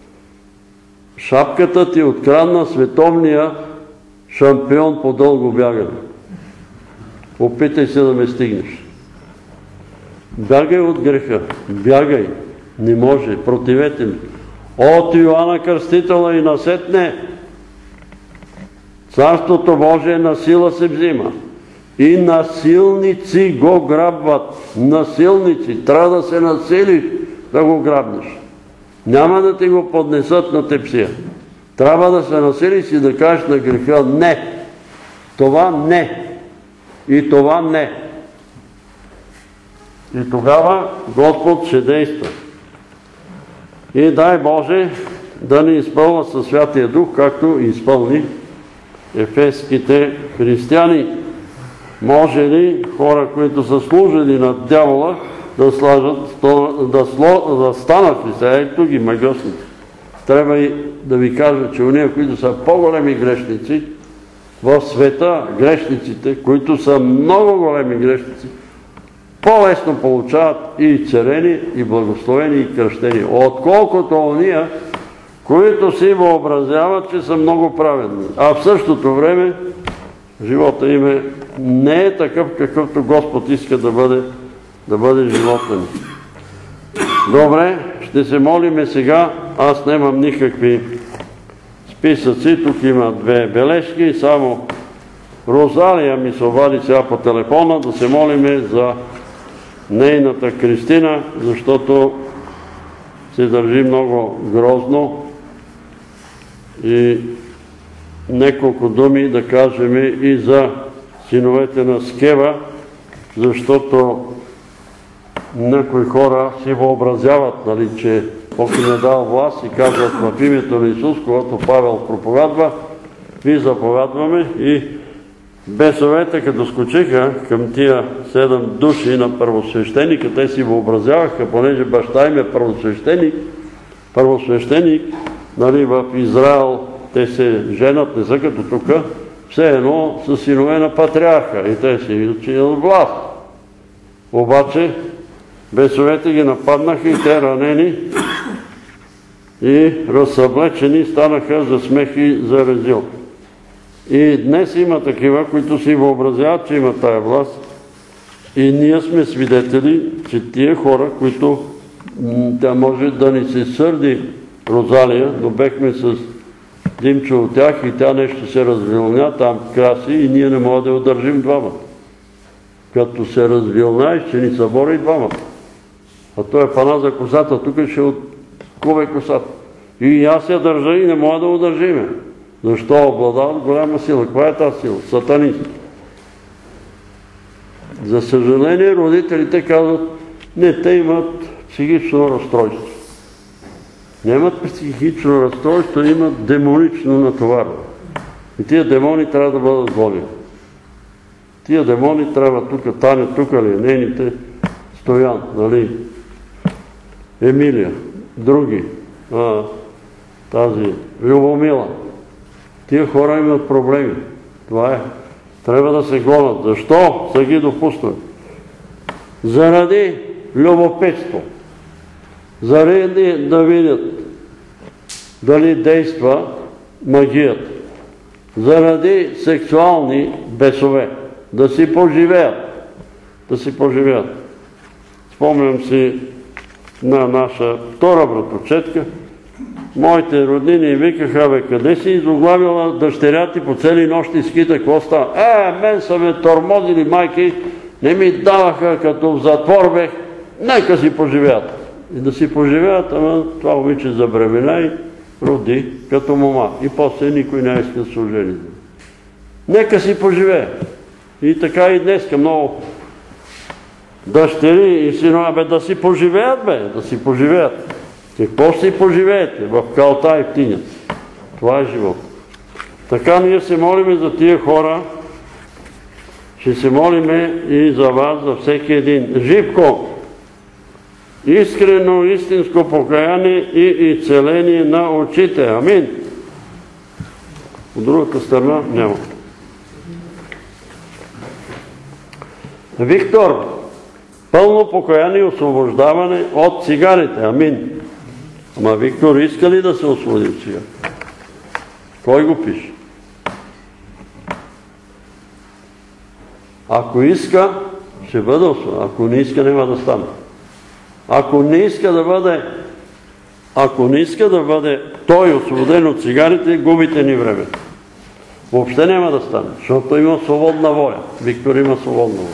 Шапката ти открадна световния шампион по дълго бягане. Опитай се да ме стигнеш. Бягай от греха. Бягай. Не може. Противете ми. от Йоанна Кръстителя и насетне Царството Божие на сила се взима. И насилници го грабват. Насилници. Трябва да се насилиш да го грабнеш. Няма да ти го поднесат на тепсия. Трябва да се насилиш и да кажеш на греха не. Това не. И това не. И тогава Господ ще действа. И дай Боже да ни изпълва със Святия Дух, както изпълни ефеските християни. Може ли хора, които са служили на дявола, да, слажат, да, сло, да станат ли се, ето ги магиосници. Трябва и да ви кажа, че уния, които са по-големи грешници в света, грешниците, които са много големи грешници, по-лесно получават и царени, и благословени, и кръщени, отколкото уния, които си въобразяват, че са много праведни. А в същото време живота им е, не е такъв, какъвто Господ иска да бъде, да бъде живота ни. Добре, ще се молиме сега. Аз нямам никакви списъци. Тук има две бележки. Само Розалия ми се обади сега по телефона да се молиме за нейната Кристина, защото се държи много грозно. И няколко думи да кажем и за синовете на Скева, защото някои хора си въобразяват, нали, че Бог им е дал власт и казват в името на Исус, когато Павел проповядва, ви заповядваме и бесовете, като скочиха към тия седем души на първосвещеника, те си въобразяваха, понеже баща им е първосвещеник, първосвещеник, нали, в Израел те се женат, не са като тук, все едно са синове на патриарха и те си учинят власт. Обаче бесовете ги нападнаха и те ранени и разсъблечени станаха за смех и за резил. И днес има такива, които си въобразяват, че има тая власт и ние сме свидетели, че тия хора, които тя може да ни се сърди Розалия, но бехме с Димчо от тях и тя нещо се развилня, там краси и ние не можем да удържим двамата. Като се развилнаеш, че ни събори и двамата. А той е пана за косата, тук ще откубе косата. И аз я държа и не мога да удържиме. Защо обладават голяма сила? Каква е тази сила? Сатанист. За съжаление, родителите казват, не, те имат психично разстройство. Нямат психично разстройство, имат демонично натоварване. И тия демони трябва да бъдат големи. Тия демони трябва тук, Таня, тук ли, нейните Стоян, нали, Емилия, други, а, тази Любомила. Тия хора имат проблеми. Това е. Трябва да се гонят. Защо са ги допуснали? Заради любопитство. Заради да видят дали действа магията. Заради сексуални бесове. Да си поживеят. Да си поживеят. Спомням си на наша втора братовчетка. Моите роднини викаха, бе, къде си изоглавила дъщеря ти по цели нощи скита, какво става? Е, мен са ме тормозили майки, не ми даваха, като в затвор бех, нека си поживеят. И да си поживеят, ама това момиче забремена и роди като мома. И после никой не иска да се ожени. Нека си поживее. И така и днеска много дъщери и синове, бе, да си поживеят, бе, да си поживеят. Какво си поживеете? В калта и в тинят. Това е живот. Така ние се молиме за тия хора, ще се молиме и за вас, за всеки един. Живко, искрено, истинско покаяние и изцеление на очите. Амин. От другата страна няма. Виктор, пълно покаяние и освобождаване от цигарите. Амин. Ама Виктор иска ли да се освободи от цигарите? Кой го пише? Ако иска, ще бъде освободен. Ако не иска, няма да стане. Ако не иска да бъде ако не иска да бъде той освободен от цигарите, губите ни време. Въобще няма да стане, защото има свободна воля. Виктор има свободна воля.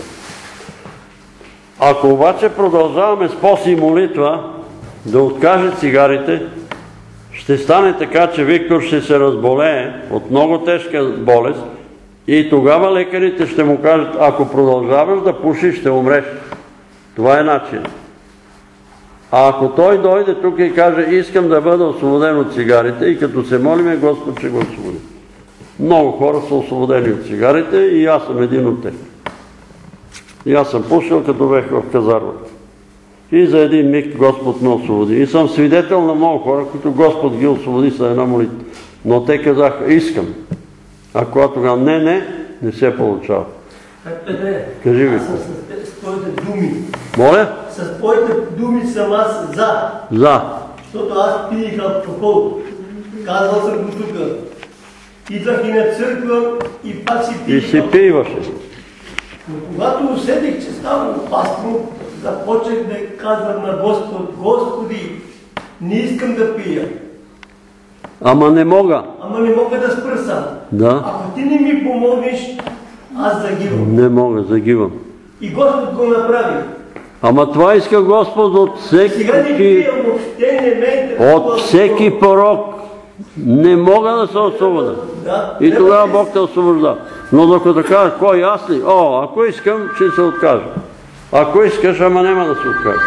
Ако обаче продължаваме с пост и молитва да откаже цигарите, ще стане така, че Виктор ще се разболее от много тежка болест и тогава лекарите ще му кажат, ако продължаваш да пушиш, ще умреш. Това е начин. А ако той дойде тук и каже, искам да бъда освободен от цигарите, и като се молиме, Господ ще го освободи. Много хора са освободени от цигарите и аз съм един от тях. И аз съм пушил, като бех в казармата. И за един миг Господ ме освободи. И съм свидетел на много хора, които Господ ги освободи с една молитва. Но те казаха, искам. А когато тогава не, не, не се получава. Кажи ви. С твоите думи. Моля? С твоите думи съм аз за. За. Защото аз пиех алкохол. Казал съм го тук. Идвах и на църква и пак си пиех. И си пиваше. Но когато усетих, че става опасно, започнах да казвам на Господ, Господи, не искам да пия. Ама не мога. Ама не мога да спра сам. Да. Ако ти не ми помогнеш, аз загивам. Не мога, загивам. И Господ го направи. Ама това иска Господ от всеки... Сега не пия, въобще не ме интересува. От всеки порок. Не мога да се освобода. Да. И тогава Бог те освобожда. Но докато кажеш, кой аз ли? О, ако искам, ще се откажа. Ако искаш, ама няма да се откажа.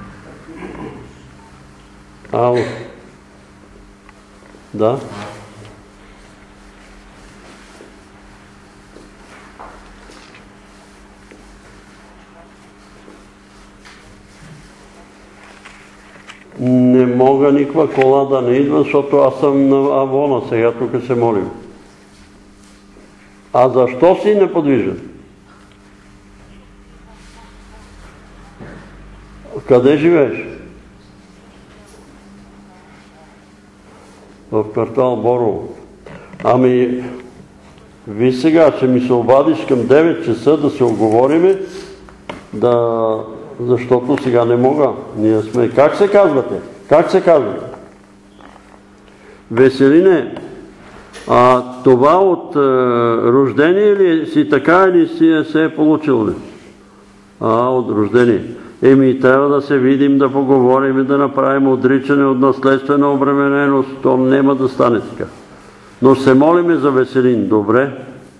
Ало. Да? Не мога никаква кола да не идва, защото аз съм на Авона сега, тук се молим. А защо си неподвижен? Къде живееш? В квартал Борово. Ами, ви сега ще ми се обадиш към девет часа да се оговориме, да... защото сега не мога. Ние сме... Как се казвате? Как се казвате? Веселине, а това от е, рождение ли си така или си се е получил ли? А, от рождение. Еми, трябва да се видим, да поговорим и да направим отричане от наследствена обремененост. То няма да стане така. Но се молиме за Веселин. Добре?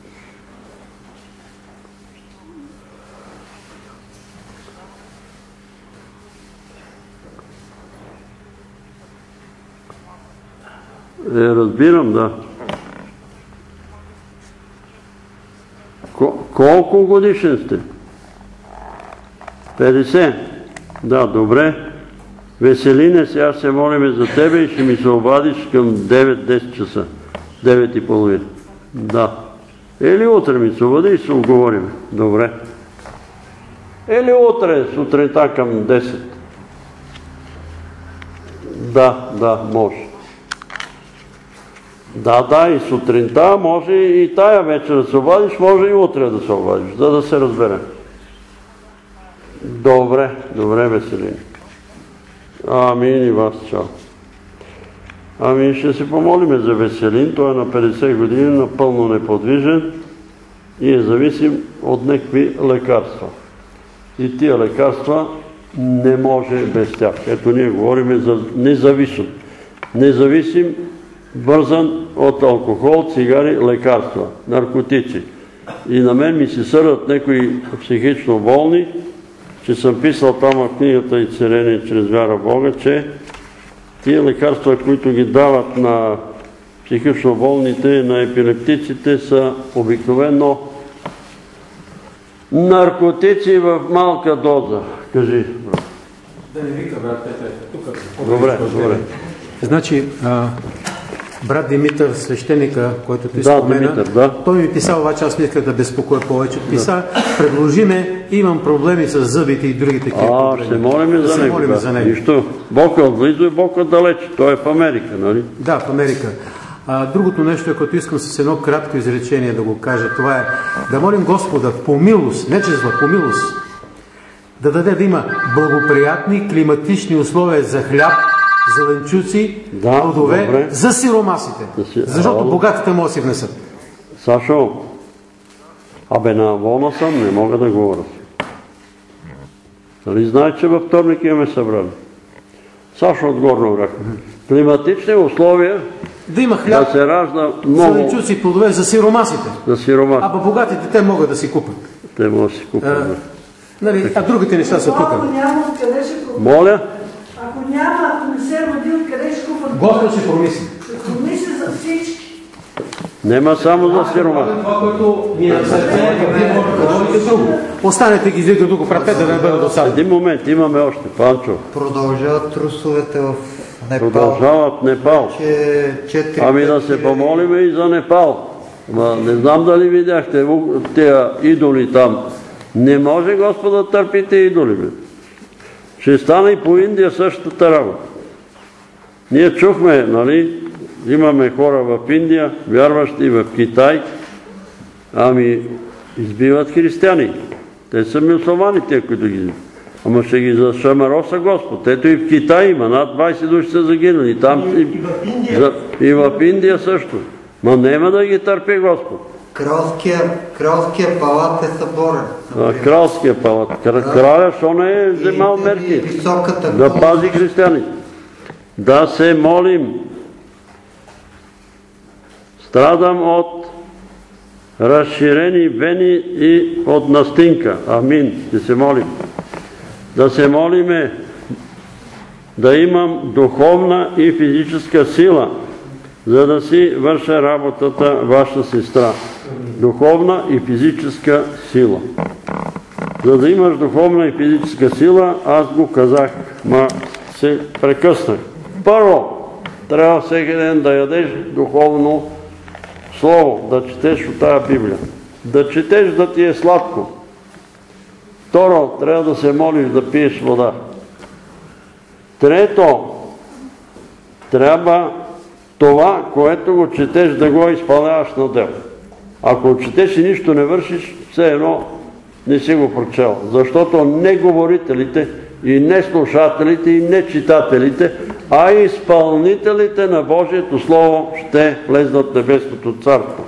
Е, разбирам, да. Колко годишен сте? петдесет. Да, добре. Веселине, сега се молиме за тебе и ще ми се обадиш към девет-десет часа. девет и половина. Да. Или утре ми се обади и се оговорим. Добре. Или утре, сутринта към десет. Да, да, може. Да, да, и сутринта може и тая вечер да се обадиш, може и утре да се обадиш, за да се разберем. Добре, добре, Веселин. Амин и вас, чао. Ами ще се помолиме за Веселин, той е на петдесет години, напълно неподвижен и е зависим от някакви лекарства. И тия лекарства не може без тях. Ето ние говорим за независим. Независим, бързан от алкохол, цигари, лекарства, наркотици. И на мен ми се сърдат някои психично болни, че съм писал там в книгата Изцеление чрез вяра в Бога, че тия лекарства, които ги дават на психично болните, на епилептиците, са обикновено наркотици в малка доза. Кажи, брат. Да не вика, брат Петре, тук. Добре, добре. Значи, а, брат Димитър, свещеника, който ти да, спомена, Димитър, да. Той ми писа, обаче аз не исках да безпокоя повече. Писа, да. Предложи ме, имам проблеми с зъбите и другите такива проблеми. А, ще молим да за се него. Молим Да. за него. Нищо. Бог е отблизо и Бог е далеч. Той е в Америка, нали? Да, в Америка. А, другото нещо е, като искам с едно кратко изречение да го кажа, това е да молим Господа по милост, не чрез зла, по милост, да даде да има благоприятни климатични условия за хляб, зеленчуци, Да, плодове добре. за сиромасите. За си- Защото Ало. богатите могат да си внесат. Сашо, абе на Авона съм, не мога да говоря. Нали знаете, че във вторник имаме събрание? Сашо от Горно враг. Климатични условия Да има да хляб, се ражда много зеленчуци и плодове за сиромасите. за сиромас. А пък богатите те могат да си купат. Те могат да си А, купят. да. нали, а другите неща са тук. Ако няма, откъде ще купат? Моля? Ако няма, ако не се роди, откъде ще купат? Господ ще промисли. Ще помисли за всички. Нема само за сиромас. Това, което ни е на сърце, вие можете да водите друго. Останете ги излига друго пратете, да не бъде досадно. Един момент, имаме още. Панчо. Продължават трусовете в Непал. Продължават Непал. Че четири Ами да се помолиме и за Непал. Ма не знам дали видяхте тези идоли там. Не може Господ да търпи тези идоли. Бе. Ще стане и по Индия същата работа. Ние чухме, нали, имаме хора в Индия, вярващи в Китай, ами избиват християни. Те са мюсюлмани, те, които ги избиват. Ама ще ги зашамароса Господ. Ето и в Китай има, над двайсет души са загинали. Там И, и, и в Индия. за, и в Индия също. Ма нема да ги търпи Господ. Кралския, кралския палат е съборен. А, кралския палат. Кра- Краля, що не е вземал И- и мерки? високата Да кола. пази християните. Да се молим. Страдам от разширени вени и от настинка. Амин. Ще се молим. Да се молиме да имам духовна и физическа сила, за да си върша работата ваша сестра. Духовна и физическа сила. За да имаш духовна и физическа сила, аз го казах, ма се прекъснах. Първо, трябва всеки ден да ядеш духовно слово, да четеш от тая Библия. Да четеш да ти е сладко. Второ, трябва да се молиш да пиеш вода. Трето, трябва това, което го четеш, да го изпълняваш на дело. Ако четеш и нищо не вършиш, все едно не си го прочел. Защото не говорителите и не слушателите и не читателите, а изпълнителите на Божието Слово ще влезнат в небесното царство.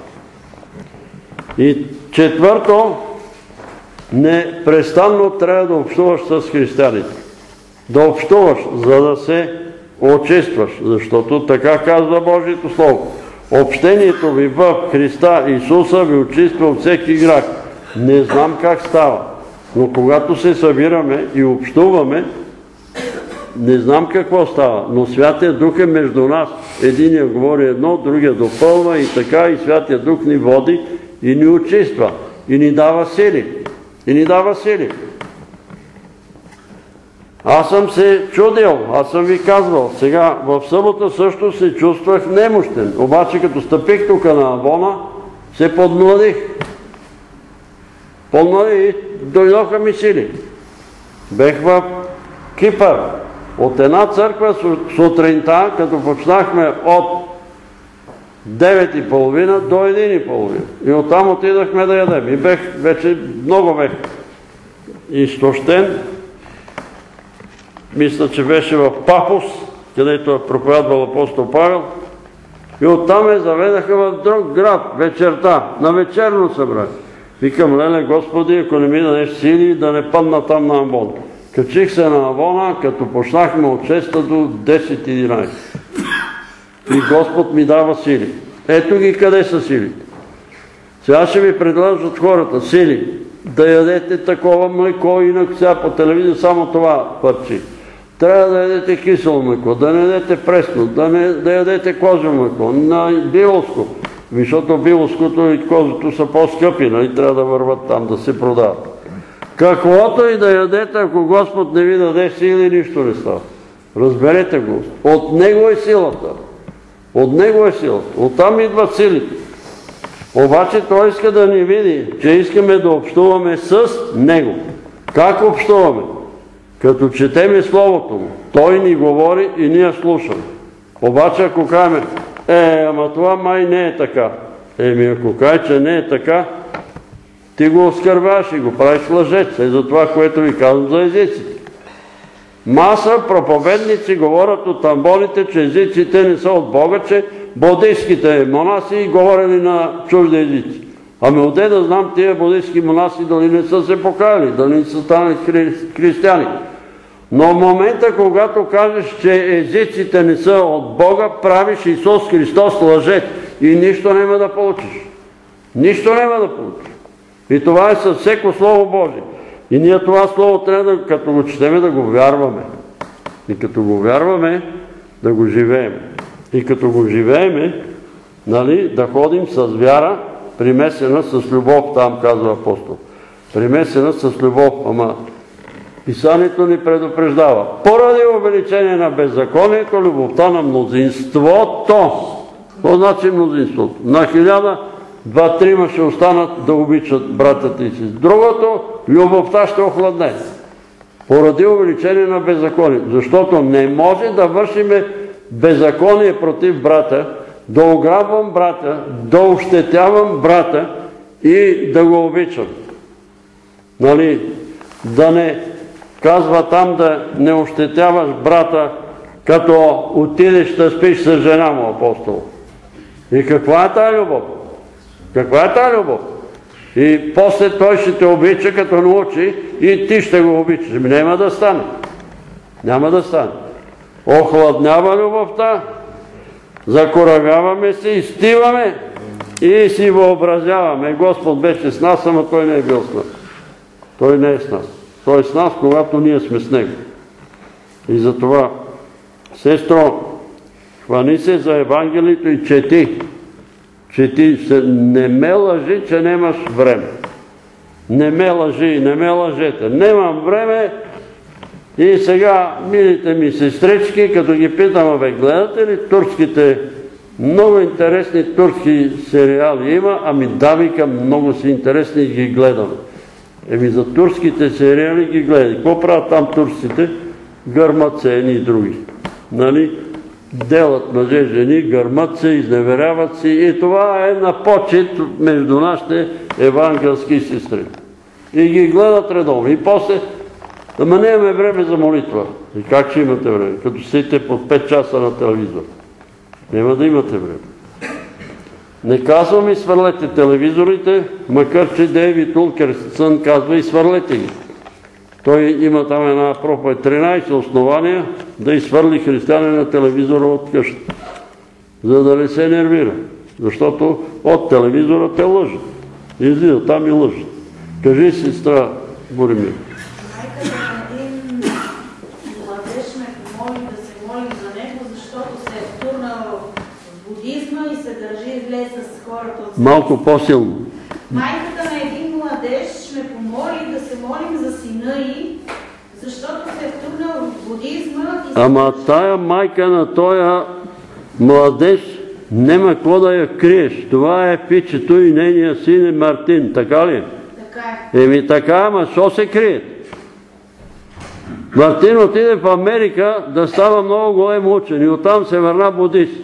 И четвърто, непрестанно трябва да общуваш с християните. Да общуваш, за да се очистваш, защото така казва Божието Слово. Общението ви в Христа Исуса ви очиства от всеки грях. Не знам как става, но когато се събираме и общуваме, не знам какво става, но Святия Дух е между нас. Единия говори едно, другия допълва и така, и Святия Дух ни води и ни очиства, и ни дава сили. И ни дава сили. Аз съм се чудил, аз съм ви казвал, сега в събота също се чувствах немощен, обаче като стъпих тук на Авона, се подмладих. Подмладих и дойдоха ми сили. Бех в Кипър. От една църква сутринта, като почнахме от девет и половина до един и половина. И оттам отидахме да ядем. И бех, вече много бех изтощен. Мисля, че беше в Пафос, където е проповядвал апостол Павел. И оттам ме заведаха в друг град, вечерта, на вечерно събрание. Викам, леле, Господи, ако не ми дадеш сили, да не падна там на Авона. Качих се на Авона, като почнахме от шеста до десет и единайсет. И Господ ми дава сили. Ето ги къде са силите. Сега ще ви предложат хората сили. Да ядете такова млеко, инак сега по телевизия само това парчи. Трябва да ядете кисело млеко, да не ядете пресно, да, не, да ядете козо млеко, на билоско. Защото билоското и козото са по-скъпи, нали? Трябва да върват там, да се продават. Каквото и да ядете, ако Господ не ви даде сили, нищо не става. Разберете го. От Него е силата. От Него е силата. Оттам идват силите. Обаче Той иска да ни види, че искаме да общуваме с Него. Как общуваме? Като четеме Словото Му. Той ни говори и ние слушаме. Обаче ако кажем, е, ама това май не е така. Еми ако кажа, че не е така, ти го оскърбяваш и го правиш лъжец. Е за това, което ви казвам за езиците. Маса проповедници говорят от амбоните, че езиците не са от Бога, че буддийските монаси говорили на чужди езици. Ами отде да знам тия буддийски монаси дали не са се покаяли, дали не са станали хри... християни. Но в момента, когато кажеш, че езиците не са от Бога, правиш Исус Христос лъжец и нищо няма да получиш. Нищо няма да получиш. И това е със всеко Слово Божие. И ние това Слово трябва, да, като го четеме, да го вярваме. И като го вярваме, да го живеем. И като го живееме, нали, да ходим с вяра, примесена с любов, там казва апостол. Примесена с любов, ама Писанието ни предупреждава. Поради увеличение на беззаконието, любовта на мнозинството. Какво значи мнозинството? На хиляда, два-трима ще останат да обичат братята и си. Другото, любовта ще охладне. Поради увеличение на беззаконието. Защото не може да вършиме беззаконие против брата, да ограбвам брата, да ощетявам брата и да го обичам. Нали, да не казва там да не ощетяваш брата, като отидеш да спиш с жена му, апостол. И каква е тая любов? Каква е тая любов? И после той ще те обича, като научи, и ти ще го обичаш. Няма да стане. Няма да стане. Охладнява любовта, закоравяваме се, изтиваме и си въобразяваме. Господ беше с нас, ама той не е бил с нас. Той не е с нас. Той е с нас, когато ние сме с него. И затова, сестро, хвани се за Евангелието и чети. Чети. Не ме лъжи, че нямаш време. Не ме лъжи, не ме лъжете. Нямам време. И сега, милите ми сестрички, като ги питам, бе, гледате ли турските, много интересни турски сериали има, ами да, викам, много си интересни и ги гледам. Еми за турските сериали ги гледай. Какво правят там турците? Гърмат се едни и други. Нали? Делат мъже, жени, гърмат се, изневеряват си и това е на почет между нашите евангелски сестри. И ги гледат редовно. И после, ама нямаме време за молитва. И как ще имате време? Като седите по пет часа на телевизор. Няма да имате време. Не казвам и свърлете телевизорите, макар че Дейвид Улкерсън казва и свърлете ги. Той има там една проповед, тринайсет основания да изхвърли християни на телевизора от къщата, за да не се нервира. Защото от телевизора те лъжат. Излизат там и лъжат. Кажи, сестра Боримир. Майката на един младеж ме помоли да се молим за него, защото се е втурнал в будизма и се държи зле с хората от... Малко по-силно. Майката на един младеж ме помоли да се молим за сина й, защото се е втурнал в будизма и... Ама тая майка на тоя младеж нема какво да я криеш. Това е пичето и нейния син е Мартин, така ли? Така е. Еми така, ама що се крият? Мартин отиде в Америка да става много голем учен и оттам се върна будист.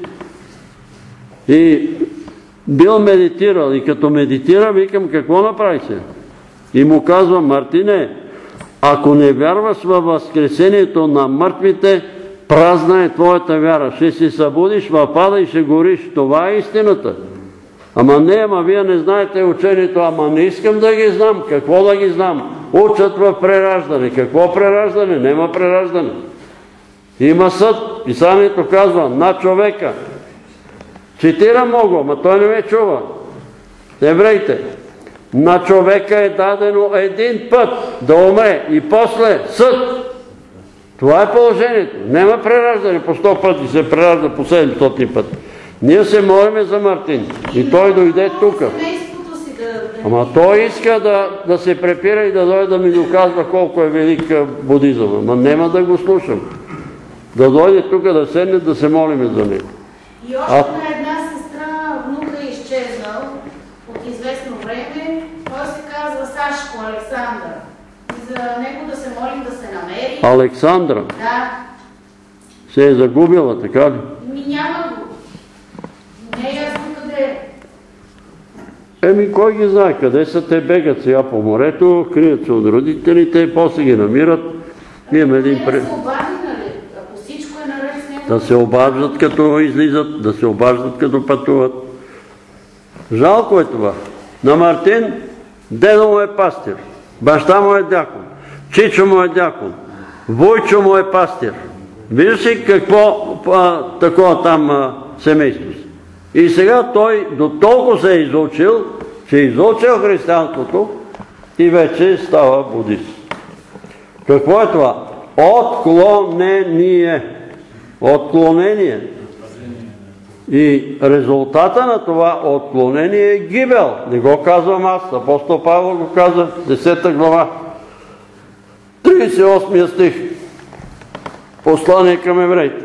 И бил медитирал и като медитира, викам, какво направи се? И му казвам, Мартине, ако не вярваш във възкресението на мъртвите, празна е твоята вяра. Ще се събудиш в ада и ще гориш. Това е истината. Ама не, ама вие не знаете учението, ама не искам да ги знам. Какво да ги знам? Учат в прераждане. Какво прераждане? Нема прераждане. Има съд. Писанието казва на човека. Цитира много, ама той не ме чува. Евреите. На човека е дадено един път да умре и после съд. Това е положението. Нема прераждане по сто пъти, се преражда по седемстотин пъти. Ние се молиме за Мартин. И той дойде тук. Ама той иска да, да се препира и да дойде да ми доказва колко е велик будизъм. Ама нема да го слушам. Да дойде тук да седне, да се молиме за него. И още на една сестра, внука е изчезнал от известно време. Той се казва Сашко Александър. И за него да се молим да се намери. Александра? Да. Се е загубила, така ли? Ми няма го. Не е ясно къде е. Еми, кой ги знае? Къде са? Те бегат сега по морето, крият се от родителите, после ги намират. Имам един при... при... Да се обади, нали? Ако всичко е наред с него... Да се обаждат като излизат, да се обаждат като пътуват. Жалко е това. На Мартин дедо му е пастир, баща му е дякон, чичо му е дякон, войчо му е пастир. Виждаш ли какво а, такова там а, семейство си? И сега той до толкова се е изучил, че е изучил християнството и вече става будист. Какво е това? Отклонение. Отклонение. И резултата на това отклонение е гибел. Не го казвам аз, апостол Павел го каза, десета глава, тридесет и осми стих. Послание към евреите.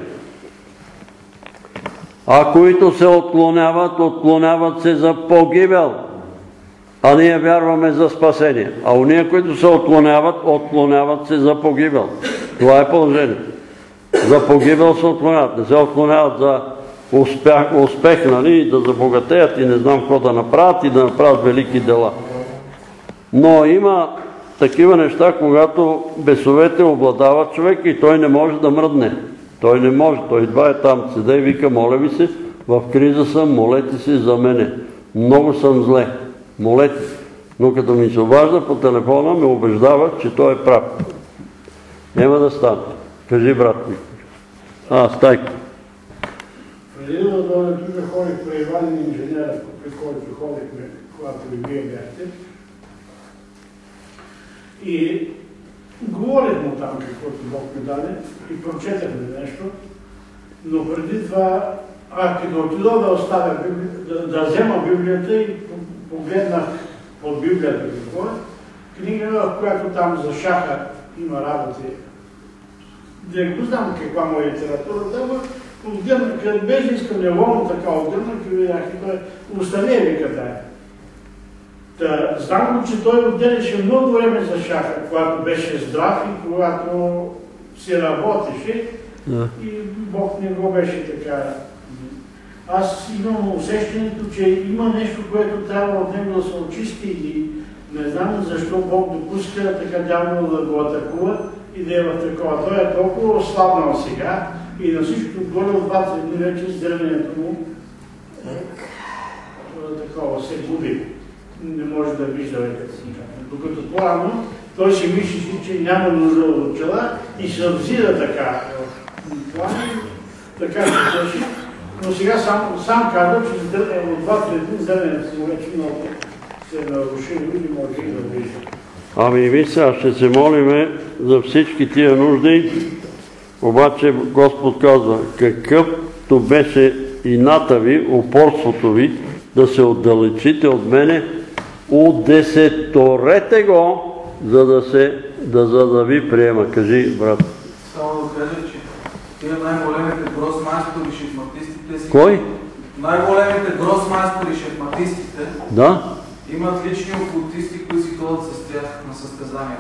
А които се отклоняват, отклоняват се за погибел. А ние вярваме за спасение. А уния, които се отклоняват, отклоняват се за погибел. Това е положението. За погибел се отклоняват. Не се отклоняват за успех, успех, нали, да забогатеят и не знам какво да направят и да направят велики дела. Но има такива неща, когато бесовете обладават човек и той не може да мръдне. Той не може. Той едва е там, седа и вика, моля ви се, в криза съм, молете се за мене. Много съм зле. Молете. Но като ми се обажда по телефона, ме убеждава, че той е прав. Няма да стане. Кажи, брат ми. А, Стайко. Преди да дойда тук, ходих при Иван инженера, при който ходихме, когато и вие бяхте. И говорих му там каквото Бог ми даде и прочетахме нещо, но преди това, а като отидох да оставя Библията, да, да взема Библията и погледнах под Библията какво е, книга, в която там за шаха има работи. Не го знам каква му е литературата, но отгърнах, като беше искам неволно така отгърнах и видях, и той остане вика тая. Та, знам го, че той отделяше много време за шаха, когато беше здрав и когато си работеше yeah. И Бог не го беше така. Аз имам усещането, че има нещо, което трябва от него да се очисти и не знам защо Бог допуска така дявол да го атакува и да е в такова. Той е толкова ослабнал сега и на всичкото горе от двадесет дни вече зрението му такова се губи. Не може да вижда века. Докато по-рано той си мисли, че няма нужда от очила и се взира така. Така се държи. Но сега сам, сам казва, че от два-три дни зрението му вече много се е нарушило и не може да вижда. Ами ви сега ще се молиме за всички тия нужди, обаче Господ казва, какъвто беше ината ви, упорството ви, да се отдалечите от мене, удесеторете го, за да се, да, за да ви приема. Кажи, брат. Само да кажа, че тия най-големите гросмайстори шахматистите си... Кой? Най-големите гросмайстори шахматистите да? Имат лични окултисти, които си ходят с тях на състезанията.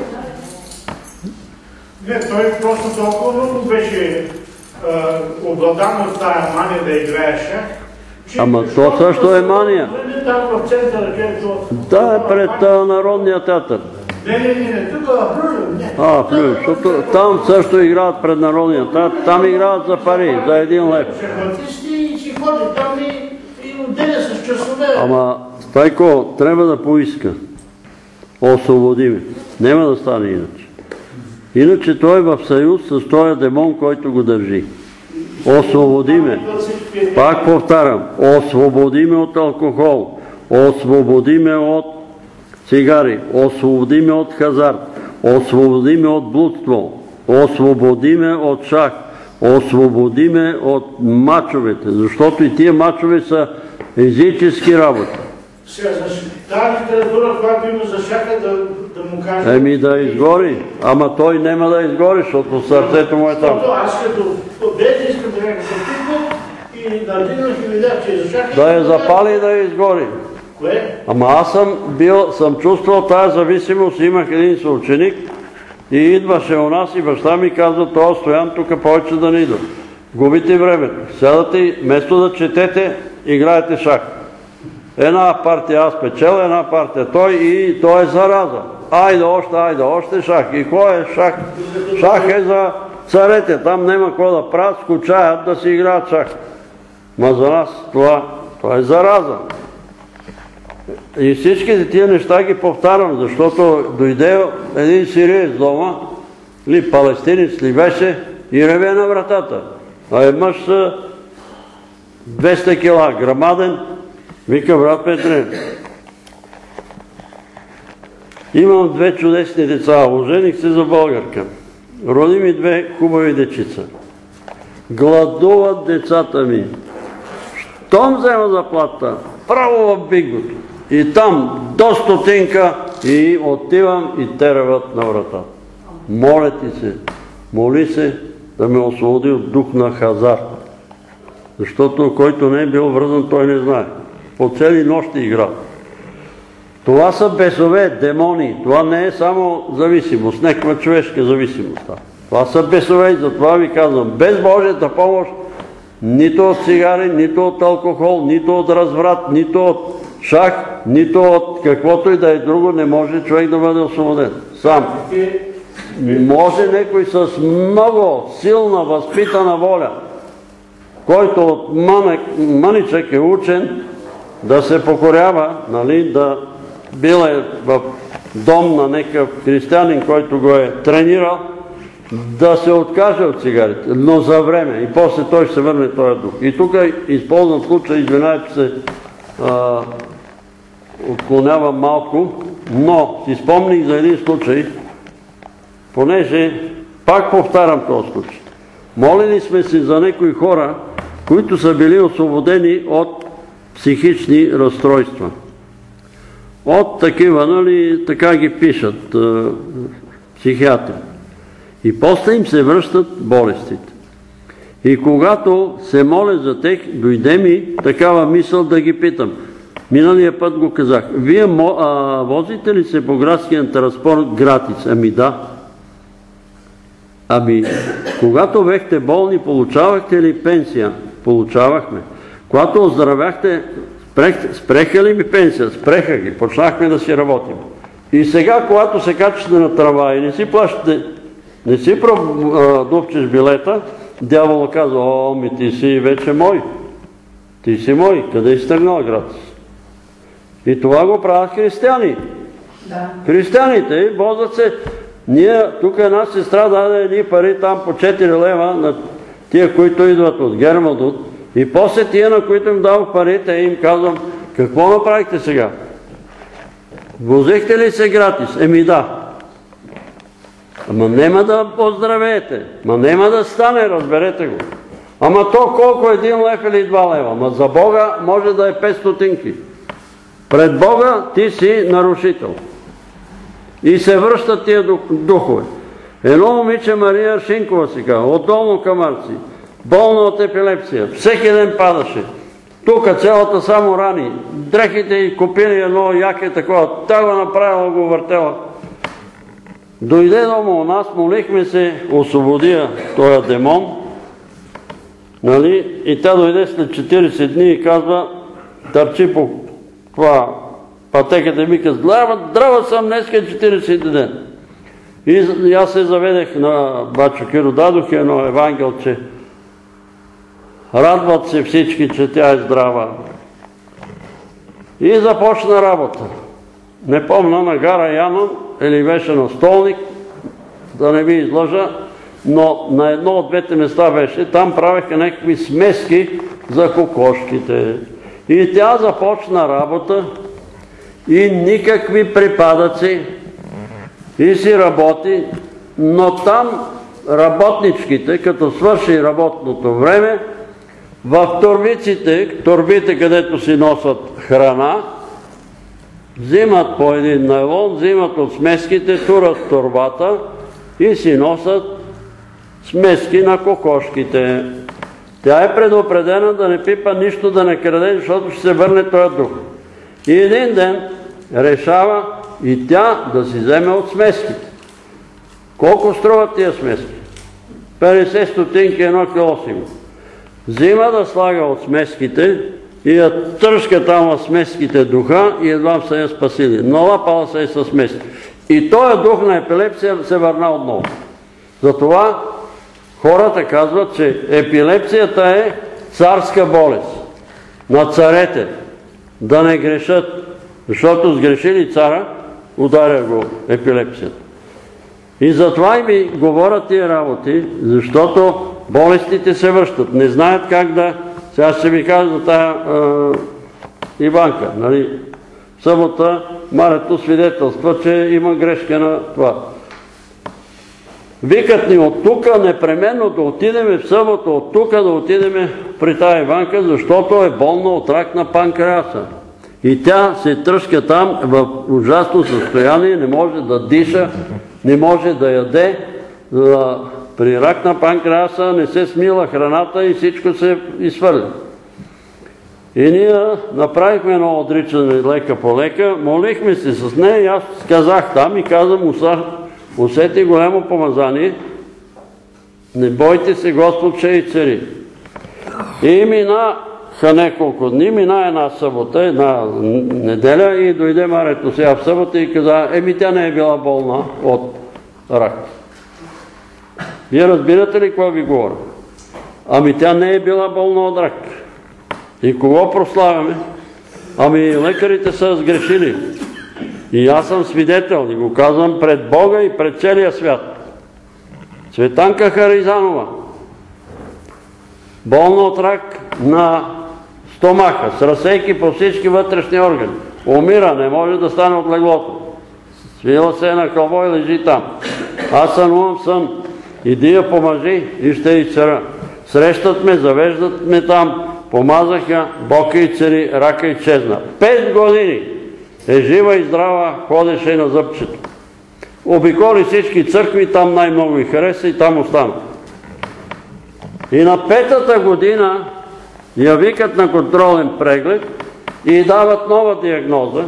Не, той просто толкова много беше обладан от тая мания да играе шах. Ама то също е мания. Там в центъра, където... Да, е пред Народния театър. Не, не, не, тук в Плюжа, не. А, Плюж, защото там също играят пред Народния театър, там играят за пари, за един лев. Шахматисти и си ходят там и отделя с часове. Ама, Стайко, трябва да поиска. Освободи ме. Нема да стане иначе. Иначе той е в съюз с този демон, който го държи. Освободи ме. Пак повтарям. Освободи ме от алкохол. Освободи ме от цигари. Освободи ме от хазарт. Освободи ме от блудство. Освободи ме от шах. Освободи ме от мачовете. Защото и тия мачове са езически работи. Сега, за тази литература, която има за шаха, да, да му кажа... Еми да изгори. Ама той няма да изгори, защото сърцето му е там. Защото аз като дете искам да някакъв съпитвам и надигнах и видях, че за шаха... Да я запали и да я изгори. Кое? Ама аз съм бил, съм чувствал тази зависимост, имах един съученик и идваше у нас и баща ми казва, това Стоян тук повече да не идва. Губите времето. Сядате и вместо да четете, играете шах. Една партия аз печела, една партия той и той е зараза. айде още, айде още шах. И кой е шах? Шах е за царете, там няма какво да правят, скучаят да си играят шах. Ма за нас това, това е зараза. И всичките тия неща ги повтарям, защото дойде един сириец дома, ли палестинец ли беше, и реве на вратата. А е мъж с двеста кила, грамаден, вика: брат Петре, имам две чудесни деца, ожених се за българка. Роди ми две хубави дечица. Гладуват децата ми. Щом взема заплата, право в бигото. И там до стотинка и отивам и тереват на вратата. Моля ти се, моли се да ме освободи от дух на хазарт. Защото който не е бил вързан, той не знае. По цели нощи игра. Това са бесове, демони. Това не е само зависимост, някаква човешка зависимост. Това са бесове и затова ви казвам, без Божията помощ, нито от цигари, нито от алкохол, нито от разврат, нито от шах, нито от каквото и да е друго, не може човек да бъде освободен. Сам. Може някой с много силна възпитана воля, който от мъничък е учен, да се покорява, нали, да бил е в дом на някакъв християнин, който го е тренирал, да се откаже от цигарите, но за време. И после той ще се върне този дух. И тук използвам случай, извинявай, че се а, отклонявам малко, но си спомних за един случай, понеже пак повтарям този случай. Молили сме се за някои хора, които са били освободени от психични разстройства. От такива, нали, така ги пишат а, психиатри. И после им се връщат болестите. И когато се моля за тях, дойде ми такава мисъл да ги питам. Миналия път го казах. Вие а, возите ли се по градския транспорт гратис? Ами да. Ами, когато бехте болни, получавахте ли пенсия? Получавахме. Когато оздравяхте, спреха ли ми пенсия? Спреха ги. Почнахме да си работим. И сега, когато се качате на трава и не си плащате, не си продупчеш билета, дявола казва: о, ми ти си вече мой. Ти си мой. Къде си тръгнал, град? И това го правят християни. Да. Християните возят се. Ние, тук една сестра даде едни пари там по четири лева на тия, които идват от Гермадут. И после тия, на които им дадох парите, им казвам: какво направихте сега? Возихте ли се гратис? Еми да. Ама нема да оздравеете. Ма нема да стане, разберете го. Ама то колко? Един лев или два лева? Ама за Бога може да е пет стотинки. Пред Бога ти си нарушител. И се връщат тия духове. Едно момиче, Мария Аршинкова си казва, от Долно Камарци, болна от епилепсия. Всеки ден падаше. Тук цялата само рани. Дрехите и купили едно яке такова. Та го направила, го въртела. Дойде дома у нас, молихме се, освободия този демон. Нали? И тя дойде след четирийсет дни и казва, търчи по това пътеката и ми казва: здрава, здрава съм, днеска четирийсет ден. И аз се заведех на бачо Киро, дадох едно евангелче. Радват се всички, че тя е здрава. И започна работа. Не помня, на гара Янон, или беше на Столник, да не ви излъжа, но на едно от двете места беше, там правеха някакви смески за кокошките. И тя започна работа и никакви припадъци и си работи, но там работничките, като свърши работното време, в торбиците, торбите, където си носят храна, взимат по един найлон, взимат от смеските, турат торбата и си носят смески на кокошките. Тя е предупредена да не пипа нищо, да не краде, защото ще се върне този дух. И един ден решава и тя да си вземе от смеските. Колко струват тия смески? петдесет стотинки, едно кило си го. Взима да слага от смеските и я тръжка там в смеските духа и едва са я спасили. Налапала се и с смески. И този дух на епилепсия се върна отново. Затова хората казват, че епилепсията е царска болест на царете. Да не грешат, защото сгрешили цара, ударя го епилепсията. И затова и ми говорят тия работи, защото болестите се връщат. Не знаят как да... Сега ще ви кажа за тая е, Иванка. Нали? В събота Марето свидетелства, че има грешка на това. Викат ни от тука непременно да отидеме в събота, от тука да отидеме при тая Иванка, защото е болна от рак на панкреаса. И тя се тръшка там в ужасно състояние, не може да диша, не може да яде. При рак на панкреаса не се смила храната и всичко се изхвърли. И ние направихме едно отричане лека по лека, молихме се с нея и аз казах там и казам, усети голямо помазание, не бойте се, Господ ще и цари. И минаха няколко дни, мина една събота, една неделя и дойде Марето сега в събота и каза, еми тя не е била болна от рак. Вие разбирате ли какво ви говоря? Ами тя не е била болна от рак. И кого прославяме? Ами лекарите са сгрешили. И аз съм свидетел и го казвам пред Бога и пред целия свят. Цветанка Харизанова, болна от рак на стомаха, с разсейки по всички вътрешни органи. Умира, не може да стане от леглото. Свила се на кълбо и лежи там. Аз сънувам сън. Иди я помажи и ще и цара. Срещат ме, завеждат ме там, помазаха, Бог и цари, рака и чезна. Пет години е жива и здрава, ходеше на зъбчето. Обиколи всички църкви, там най-много и хареса и там остана. И на петата година я викат на контролен преглед и дават нова диагноза.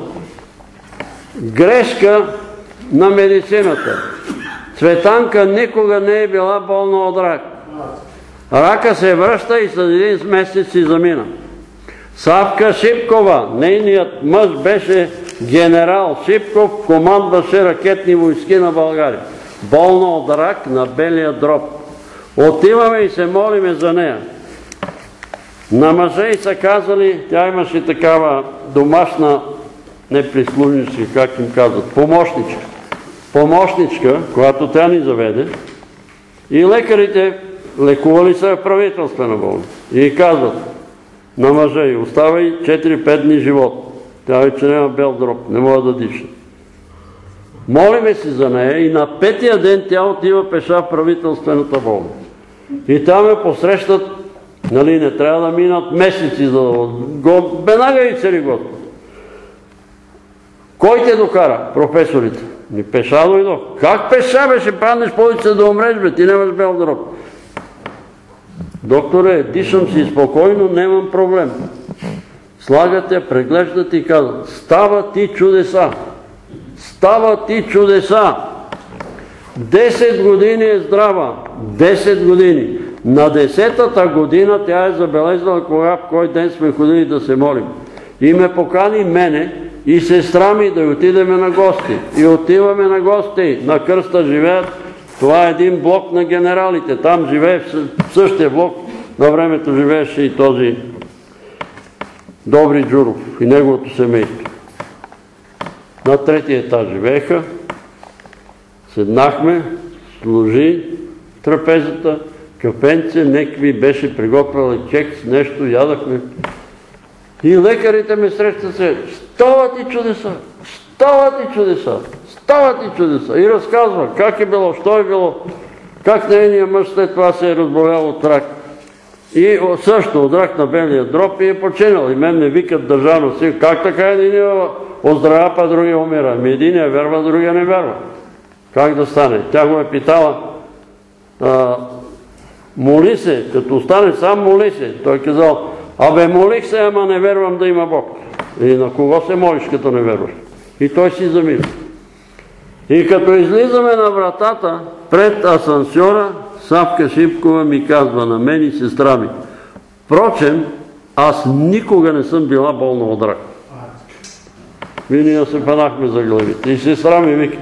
Грешка на медицината. Цветанка никога не е била болна от рак. Рака се връща и след един месец си замина. Савка Шипкова, нейният мъж беше генерал Шипков, командваше ракетни войски на България. Болна от рак на белия дроб. Отиваме и се молиме за нея. На мъжа и са казали, тя имаше такава домашна, не прислужничка, как им казват, помощничка. Помощничка, която тя ни заведе, и лекарите лекували са в правителствена болница. И казват на мъжа и оставай четири-пет дни живот. Тя вече няма бел дроб, не може да диша. Молиме си за нея и на петия ден тя отива пеша в правителствената болница. И там ме посрещат, нали, не трябва да минат месеци, за да го веднага и цари Господ. Кой те докара? Професорите. Ми пеша дойдох. Как пеша, бе, ще паднеш по улица да умреш, бе, ти нямаш бел дроб. Докторе, дишам си спокойно, нямам проблем. Слагат я, преглеждат и казват, става ти чудеса. Става ти чудеса. Десет години е здрава. Десет години. На десетата година тя е забележила кога, в кой ден сме ходили да се молим. И ме покани мене и сестра ми да отидеме на гости. И отиваме на гости. На кръста живеят. Това е един блок на генералите. Там живее в същия блок. На времето живееше и този Добри Джуров и неговото семейство. На третия етаж живееха. Седнахме, служи трапезата, кафенце, некви беше приготвила кекс, нещо, ядахме. И лекарите ме срещат се, става ти чудеса, става ти чудеса, става ти чудеса. И разказва как е било, що е било, как нейният мъж след това се е разболял от рак. И също от рак на белия дроб и е починал. И мен ме викат държавно си, как така един оздравя, па другия умира. Ами единия верва, другия не верва. Как да стане? Тя го е питала, а, моли се, като остане сам, моли се. Той е казал, абе молих се, ама не вервам да има Бог. И на кого се молиш, като не верваш? И той си замина. И като излизаме на вратата, пред асансьора, Савка Шипкова ми казва на мен и сестра ми. Впрочем, аз никога не съм била болна от рак. И ние се фанахме за главите. И сестра ми вика,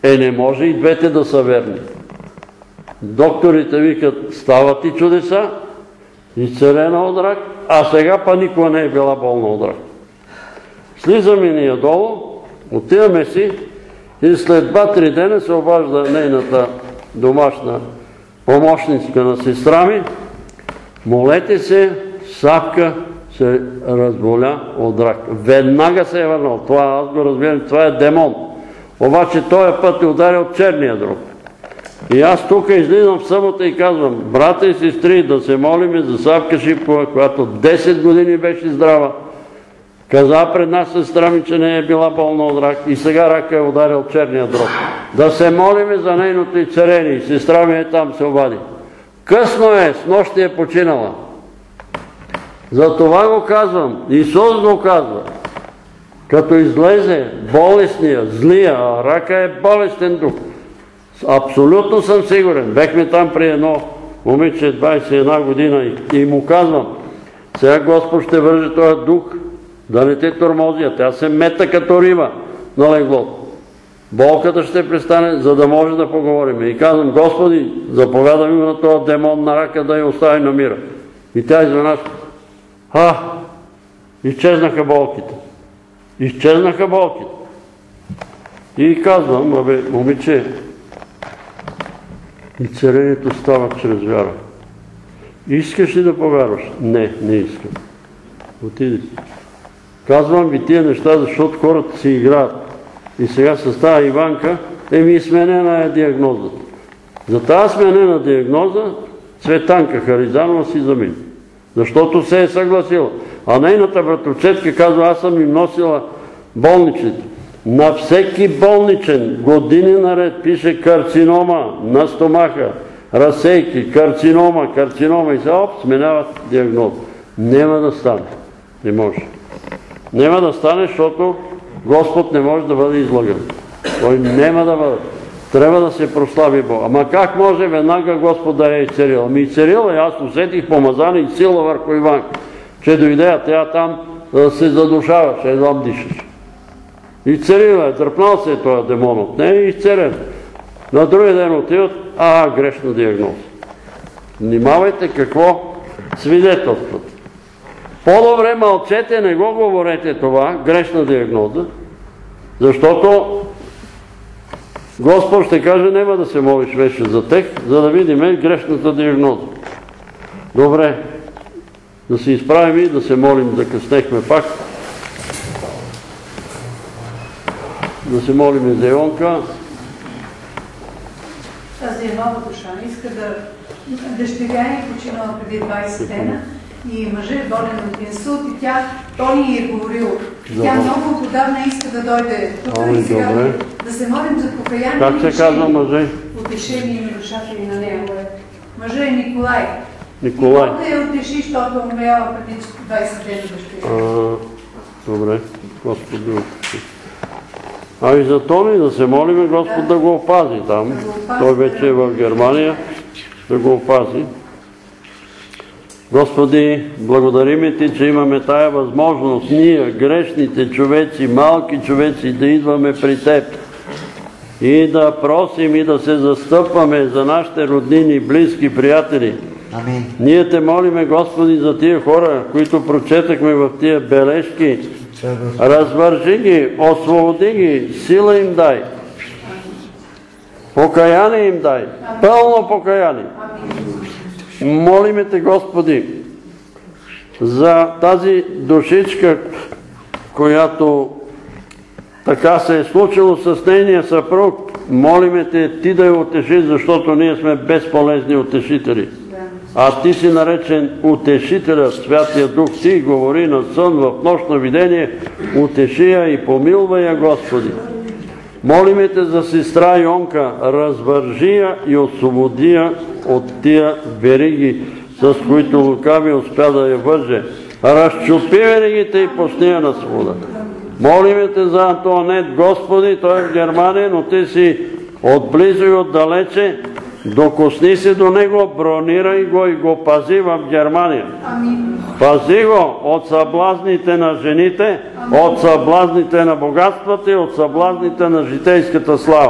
Е, не може и двете да са верни. Докторите викат, стават ти чудеса, изцелена от рак, а сега па никога не е била болна от рак. Слизаме ние долу, отиваме си и след два-три дена се обажда нейната домашна помощничка на сестра ми. Молете се, Савка се разболя от рак. Веднага се е върнал. Това, аз го разбирам, това е демон. Обаче този път е ударил черния дроб. И аз тук излизам в събота и казвам, брата и сестри, да се молиме за Савка Шипкова, която десет години беше здрава. Каза пред нас сестра ми, че не е била болна от рак и сега рака е ударил черния дроб. Да се молиме за нейното изцеление. Сестра ми е там, се обади. Късно е, с нощи е починала. За това го казвам. Исус го казва. Като излезе болестния, злия, а рака е болестен дух. Абсолютно съм сигурен. Бехме там при едно момиче, двайсет и една година и, и му казвам, сега Господ ще върже този дух, да не те тормози, а тя се мета като риба на леглото. Болката ще престане, за да може да поговорим. И казвам, Господи, заповядам им на този демон на рака да я остави на мира. И тя изведнъж, а, изчезнаха болките. Изчезнаха болките. И казвам, абе, момиче, изцелението става чрез вяра. Искаш ли да повярваш? Не, не искам. Отиди си. Казвам ви тия неща, защото хората си играят. И сега с тази Иванка, еми сменена е диагнозата. За тази сменена диагноза Цветанка Харизанова си замина. Защото се е съгласила. А нейната братовчетка казва, аз съм им носила болничните. На всеки болничен години наред пише карцинома на стомаха, разсейки, карцинома, карцинома и се оп, сменяват диагноза. Нема да стане. Не може. Нема да стане, защото Господ не може да бъде излъган. Той нема да бъде. Трябва да се прослави Бог. Ама как може веднага Господ да е изцелил? Ами изцелила и аз усетих помазане и сила върху Иванка. Че дойде, а тя там се задушава, че едвам дишаш. Изцелила е, дърпнал се е този демон от нея и изцелен. На другия ден отиват, а, грешна диагноза. Внимавайте какво свидетелстват. По-добре мълчете, не го говорете това, грешна диагноза, защото Господ ще каже, нема да се молиш вече за тех, за да видим грешната диагноза. Добре, да се изправим и да се молим, закъснехме пак. Да се молим за Ионка. Тази е нова душа. Иска да... Дъщеря е починала преди двайсет дена и мъжът е болен от инсулт и тя, той ни е говорил. Тя много отдавна иска да дойде тук и сега да се молим за покаяние. Как се казва мъже? Утешение на душата и на нея. Мъжът е Николай. Николай. И да я утеши, защото умряла преди двайсет дена дъщеря. Добре. Господ да утеши. А и за Тони да се молим Господ да го опази там. Той вече е в Германия. Да го опази. Господи, благодарим Ти, че имаме тая възможност ние, грешните човеци, малки човеци, да идваме при Теб и да просим и да се застъпваме за нашите роднини, близки, приятели. Амин. Ние Те молиме, Господи, за тия хора, които прочетахме в тия бележки. Развържи ги, освободи ги, сила им дай. Покаяние им дай. Пълно покаяние. Молиме Те, Господи, за тази душичка, която така се е случило с нейния съпруг. Молиме Те, Ти да я утеши, защото ние сме безполезни утешители. А Ти си наречен утешителят, Святия Дух. Ти говори на сън, в нощно видение, утеши я и помилвай я, Господи. Молиме Те за сестра Йонка, развържи я и освободи я от тия вериги, с които лукави успя да я върже. Разчупи веригите и пусни я на свобода. Молиме Те за Антуанет, Господи, той е в Германия, но Ти си отблизо и отдалече, докосни се до него, бронирай го и го пази в Германия. Пази го от съблазните на жените, от съблазните на богатствата и от съблазните на житейската слава.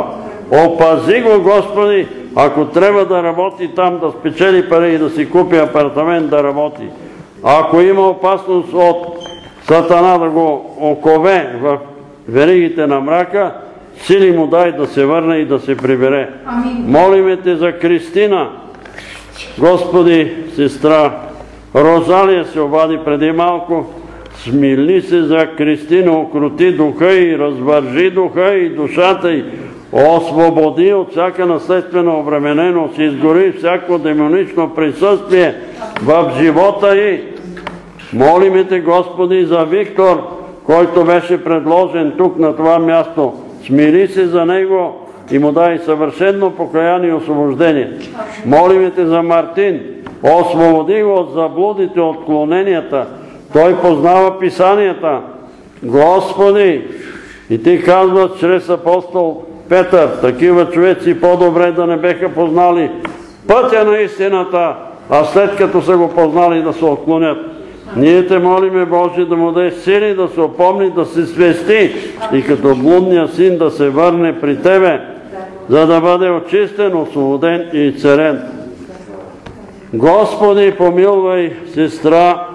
Опази го, Господи, ако трябва да работи там, да спечели пари и да си купи апартамент да работи. Ако има опасност от Сатана да го окове в веригите на мрака, сили му дай да се върне и да се прибере. Молиме Те за Кристина. Господи, сестра Розалия се обади преди малко. Смили се за Кристина, укрути духа и развържи духа и душата й. Освободи от всяка наследствена обремененост, изгори всяко демонично присъствие в живота й. Молиме Те, Господи, за Виктор, който беше предложен тук на това място. Смири се за него и му дай съвършено покаяние и освобождение. Молиме Те за Мартин. Освободи го от заблудите, отклоненията. Той познава писанията. Господи, и Ти казваш чрез апостол Петър, такива човеци по-добре да не беха познали пътя на истината, а след като са го познали да се отклонят. Ние Те молиме, Боже, да му дай сили да се опомни, да се свести и като блудния син да се върне при Тебе, за да бъде очистен, освободен и царен. Господи, помилвай сестра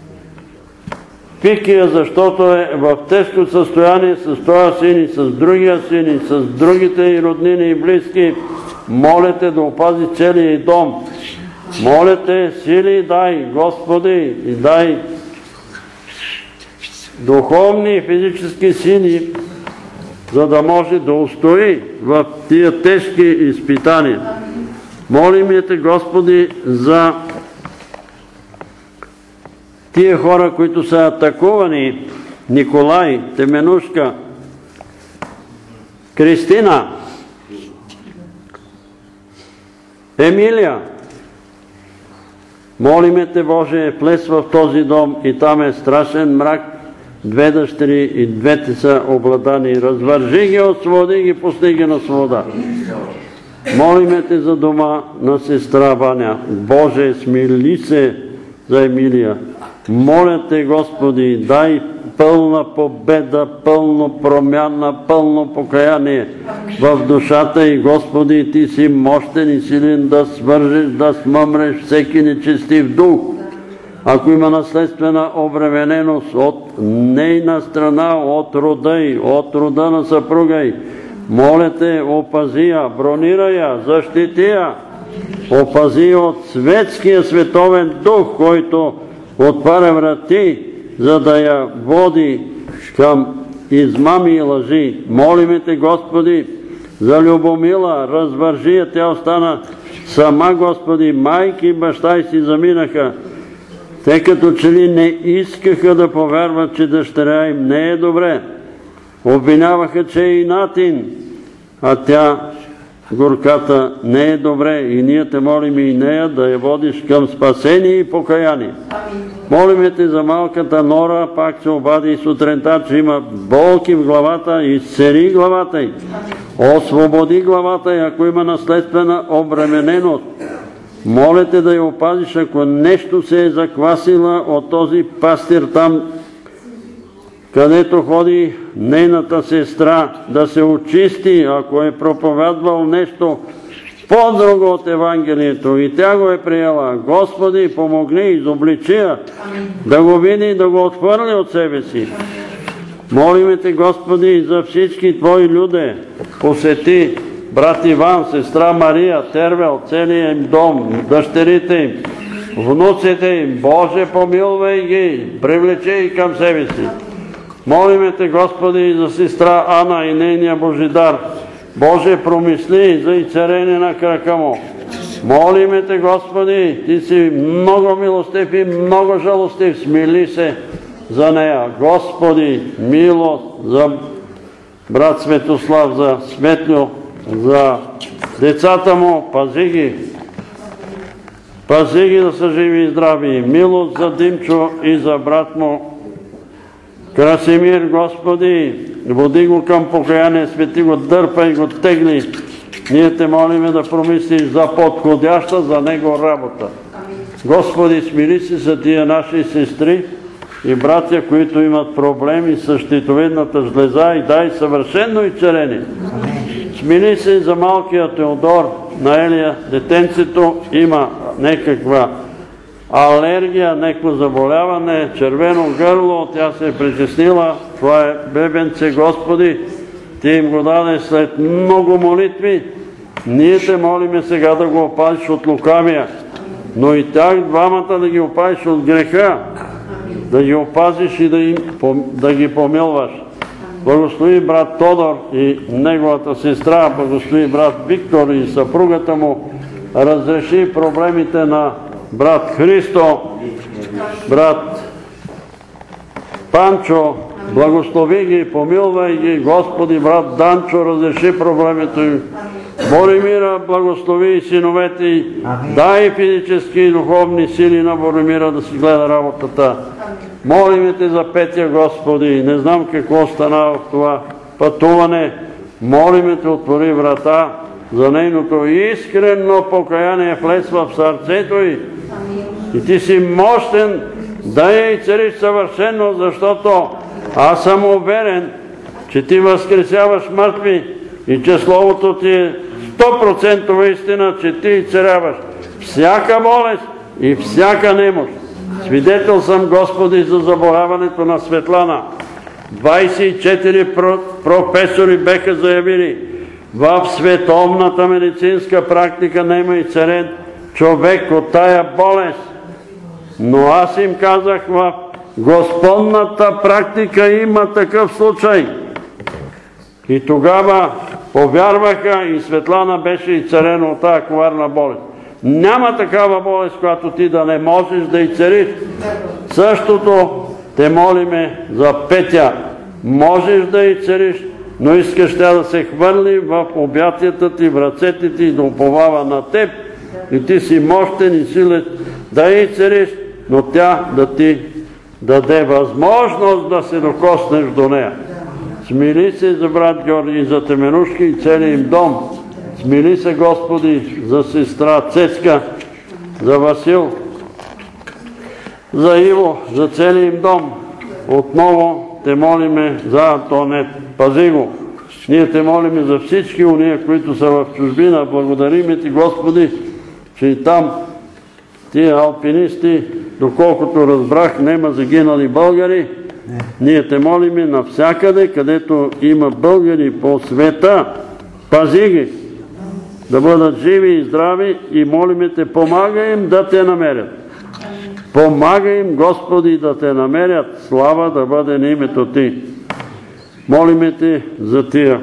Пикия, защото е в тежко състояние с този син и с другия син и с другите и роднини и близки. Моля Те да опази целия и дом. Моля Те, сили дай, Господи, и дай духовни и физически сили, за да може да устои в тия тежки изпитания. Молим Те, Господи, за тия хора, които са атакувани, Николай, Теменушка, Кристина, Емилия. Молиме Те, Боже, влез в този дом и там е страшен мрак, две дъщери и двете са обладани. Развържи ги, освободи ги, пусни ги на свобода. Молиме Те за дома на сестра Ваня. Боже, смили се за Емилия. Моля Те, Господи, дай пълна победа, пълно промяна, пълно покаяние в душата и, Господи, Ти си мощен и силен да свържеш, да смъмреш всеки нечестив дух. Ако има наследствена обремененост от нейна страна, от рода й, от рода на съпруга й, моля Те, опази я, бронирай я, защити я, опази от светския световен дух, който отваря врати, за да я води към измами и лъжи. Молиме Те, Господи, за Любомила, развържи я, тя остана сама, Господи, майки и баща й си заминаха. Те като че ли не искаха да повярват, че дъщеря им не е добре. Обвиняваха, че е инатин, а тя, горката, не е добре и ние Те молим и нея да я водиш към спасение и покаяние. Молиме Те за малката Нора, пак се обади сутринта, че има болки в главата, изцели главата й. Освободи главата й, ако има наследствена обремененост. Моля Те да я опазиш, ако нещо се е заквасила от този пастир там, където ходи нейната сестра, да се очисти, ако е проповядвал нещо по-друго от Евангелието и тя го е приела. Господи, помогни, изобличи я, да го види и да го отхвърли от себе си. Молиме Те, Господи, за всички Твои люде. Посети брат Иван, сестра Мария, Тервел, целият им дом, дъщерите им, внуците им. Боже, помилвай ги, привлечи към себе си. Молиме Те, Господи, за сестра Ана и нейния Божидар. Боже, промисли за изцеление на крака му. Молиме Те, Господи, Ти си много милостив и много жалостив. Смили се за нея. Господи, милост за брат Светослав, за Сметлю, за децата му. Пази ги. Пази ги да са живи и здрави. Милост за Димчо и за брат му Красимир, Господи, води го към покаяние, свети го, дърпай го, тегли. Ние Те молиме да промислиш за подходяща за него работа. Господи, смири се за тия наши сестри и братя, които имат проблеми с щитовидната жлеза и дай съвършено изцеление. Смили се за малкия Теодор на Елия. Детенцето има някаква алергия, някакво заболяване, червено гърло, тя се е притеснила. Това е бебенце, Господи, Ти им го даде след много молитви. Ние те молиме сега да го опазиш от лукавия, но и тях двамата да ги опазиш от греха, да ги опазиш и да, им, да ги помилваш. Благослови брат Тодор и неговата сестра, благослови брат Виктор и съпругата му, разреши проблемите на брат Христо, брат Панчо, благослови ги, помилвай ги, Господи, брат Данчо, разреши проблемите им. Боримира, благослови и синовете й, дай физически и духовни сили на Боримира да си гледа работата. Молиме те за Петя, Господи, не знам какво стана в това пътуване, молиме те, отвори врата за нейното искрено покаяние, влезва в сърцето й. И ти си мощен да я и цариш съвършено, защото аз съм уверен, че ти възкресяваш мъртви и че Словото ти е сто процента истина, че ти и царяваш всяка болест и всяка немощ. Свидетел съм, Господи, за заболяването на Светлана. двайсет и четири професори беха заявили, в световната медицинска практика няма и царен човек от тая болест. Но аз им казах, в Господната практика има такъв случай. И тогава повярваха и Светлана беше и царена от тая коварна болест. Няма такава болест, която ти да не можеш да и цариш. Същото те молиме за Петя. Можеш да и цариш, но искаш тя да се хвърли в обятията ти, в ръцете ти и да уповава на теб. И ти си мощен и силен да и цариш, но тя да ти даде възможност да се докоснеш до нея. Смили се за брат Георги и за Теменушки и целият им дом. Смили се, Господи, за сестра Цецка, за Васил, за Иво, за целият им дом. Отново те молиме за Антонет. Пази го. Ние те молиме за всички уния, които са в чужбина. Благодариме ти, Господи, че и там тия алпинисти, доколкото разбрах, нема загинали българи. Ние те молиме навсякъде, където има българи по света. Пази ги, да бъдат живи и здрави и молиме те, помагай им да те намерят. Помагай им, Господи, да те намерят. Слава да бъде на името ти. Молиме те за тия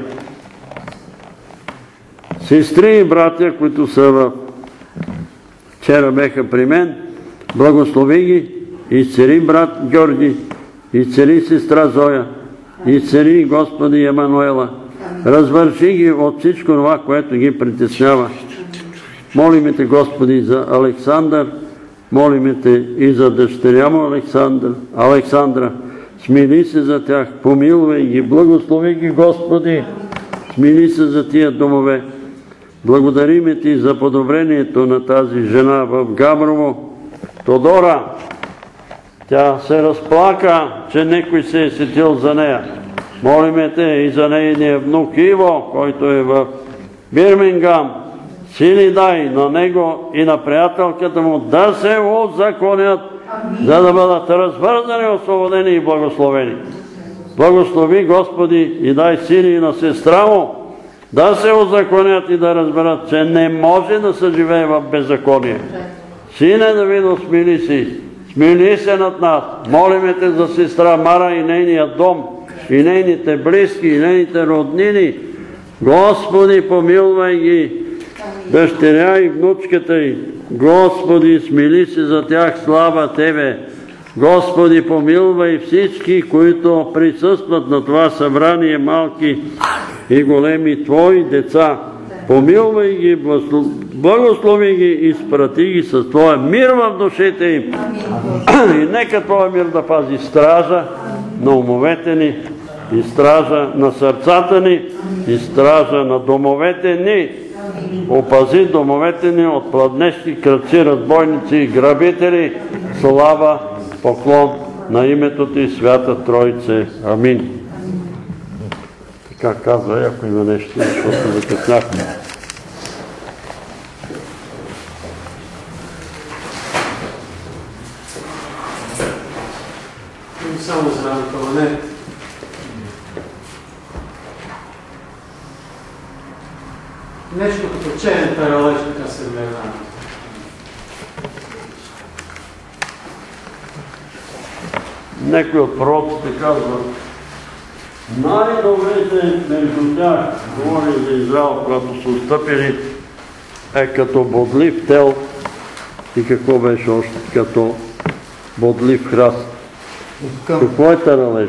сестри и братя, които са в... вчера беха при мен. Благослови ги, изцели брат Георги, изцели сестра Зоя, изцели, Господи, Емануела. Развърши ги от всичко това, което ги притеснява. Молиме те, Господи, за Александър, молиме те и за дъщеря му Александър, Александра. Смили се за тях, помилвай ги, благослови ги, Господи. Смили се за тия домове. Благодариме ти за подобрението на тази жена в Габрово. Тодора, тя се разплака, че некой се е сетил за нея. Молиме те и за нейния внук Иво, който е в Бирмингам. Сили дай на него и на приятелката му да се узаконят, за да бъдат развързани, освободени и благословени. Благослови, Господи, и дай сили на сестра му да се узаконят и да разберат, че не може да се живее в беззаконие. Сине Давидо, смили си, смили се над нас. Молиме те за сестра Мара и нейния дом, и нейните близки, и нейните роднини. Господи, помилвай ги, дъщеря и внучката й. Господи, смили се за тях, слава Тебе. Господи, помилвай всички, които присъстват на това събрание, малки и големи Твои деца. Помилвай ги, благослови ги, изпрати ги с Твоя мир в душите им. И нека Твоя мир да пази стража на умовете ни, и стража на сърцата ни, и стража на домовете ни. Опази домовете ни от пладнещи крадци, разбойници и грабители. Слава, поклон на името Ти, Свята Троице. Амин. Как казва, ако има нещо, защото закъсняхме. Само за работа, не. Нещо като черен паралеж, така се гледа. Някой от пророците казва, най-добрите между тях, говори за Израел, когато са отстъпили, е като бодлив тел и какво беше още, като бодлив храст. Какво е таралеж?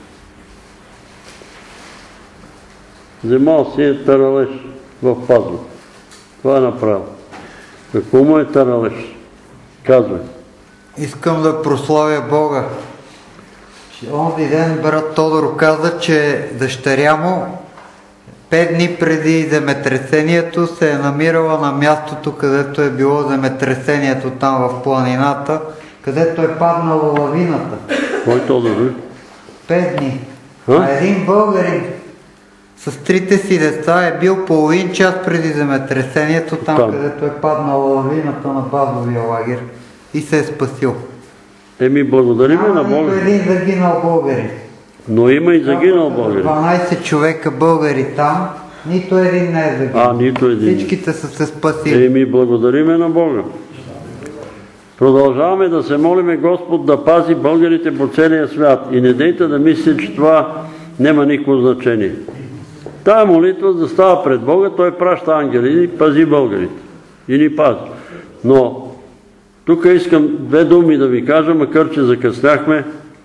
Вземал си е таралеж в пазла. Това е направил. Какво му е таралеж? Казвай. Искам да прославя Бога. Онзи ден брат Тодор каза, че дъщеря му пет дни преди земетресението се е намирала на мястото, където е било земетресението там в планината, където е паднала лавината. Кой Тодор? Пет дни. А един българин с трите си деца е бил половин час преди земетресението там, там, където е паднала лавината на базовия лагер и се е спасил. Еми, благодариме на Бога. Няма нито един загинал българин. Но има и загинал българин. дванайсет човека българи там, нито един не е загинал. А, нито един. Всичките са се спасили. Еми, благодариме на Бога. Продължаваме да се молиме Господ да пази българите по целия свят. И не дейте да мислите, че това няма никакво значение. Тая молитва да става пред Бога, Той праща ангели и пази българите. И ни пази. Но тук искам две думи да ви кажа, макар че закъсняхме.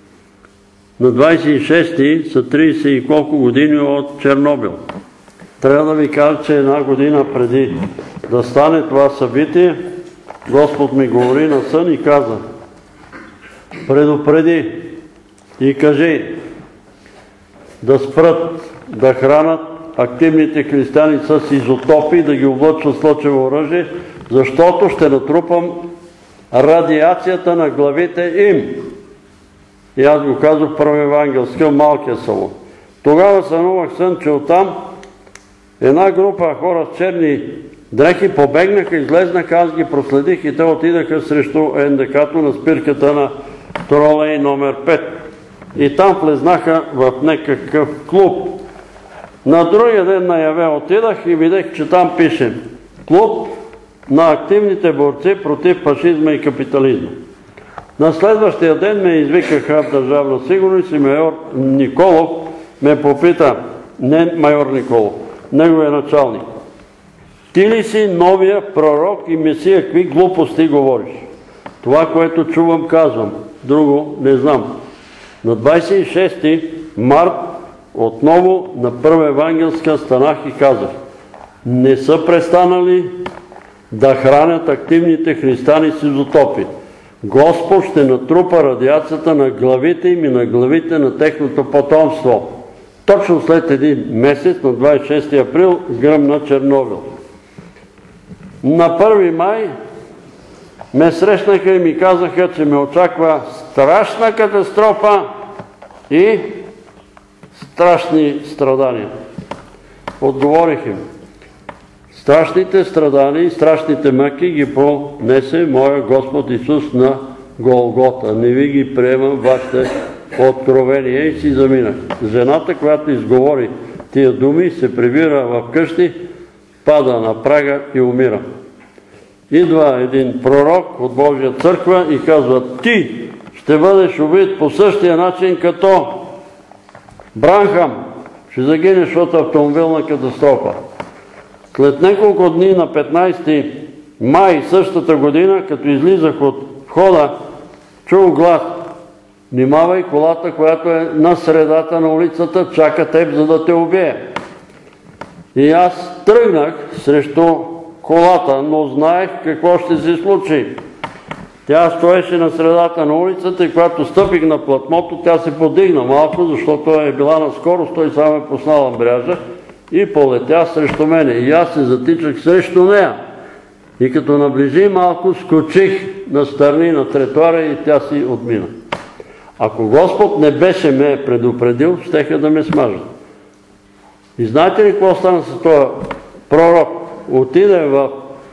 На двайсет и шести са трийсет и колко години от Чернобил. Трябва да ви кажа, че една година преди да стане това събитие, Господ ми говори на сън и каза: предупреди и кажи да спрат да хранат активните християни с изотопи, да ги облъчват с лъчево оръжие, защото ще натрупам радиацията на главите им. И аз го казах първоевангелска, малкия салон. Тогава сънувах сън, че оттам една група хора с черни дрехи побегнаха, излезнаха, аз ги проследих и те отидаха срещу ен де ка-то на спирката на тролей номер пет. И там влезнаха в някакъв клуб. На другия ден наяве отидах и видях, че там пише клуб на активните борци против фашизма и капитализма. На следващия ден ме извикаха в Държавна сигурност и майор Николов ме попита, не майор Николов, неговия началник: ти ли си новия пророк и месия, какви глупости говориш? Това, което чувам, казвам. Друго не знам. На двайсет и шести март отново на Първа евангелска станах и казах: не са престанали да хранят активните християни с изотопи. Господ ще натрупа радиацията на главите им и на главите на техното потомство. Точно след един месец, на двайсет и шести април, гръмна Чернобил. На първи май ме срещнаха и ми казаха, че ме очаква страшна катастрофа и страшни страдания. Отговорих им: страшните страдания и страшните мъки ги понесе моя Господ Исус на Голгота. Не ви ги приемам вашите откровения. И си заминах. Жената, която изговори тия думи, се прибира в къщи, пада на прага и умира. Идва един пророк от Божия църква и казва: ти ще бъдеш убит по същия начин като Бранхам. Ще загинеш от автомобилна катастрофа. След няколко дни, на петнайсети май същата година, като излизах от входа, чух глас: внимавай, колата, която е на средата на улицата, чака теб, за да те убие. И аз тръгнах срещу колата, но знаех какво ще се случи. Тя стоеше на средата на улицата и когато стъпих на платното, тя се подигна малко, защото е била на скорост, той само е поснал амбряжа и полетя срещу мене. И аз се затичах срещу нея. И като наближи малко, скочих настрани на тротуара и тя си отмина. Ако Господ не беше ме предупредил, щеха да ме смажат. И знаете ли какво стана с този пророк? Отиде в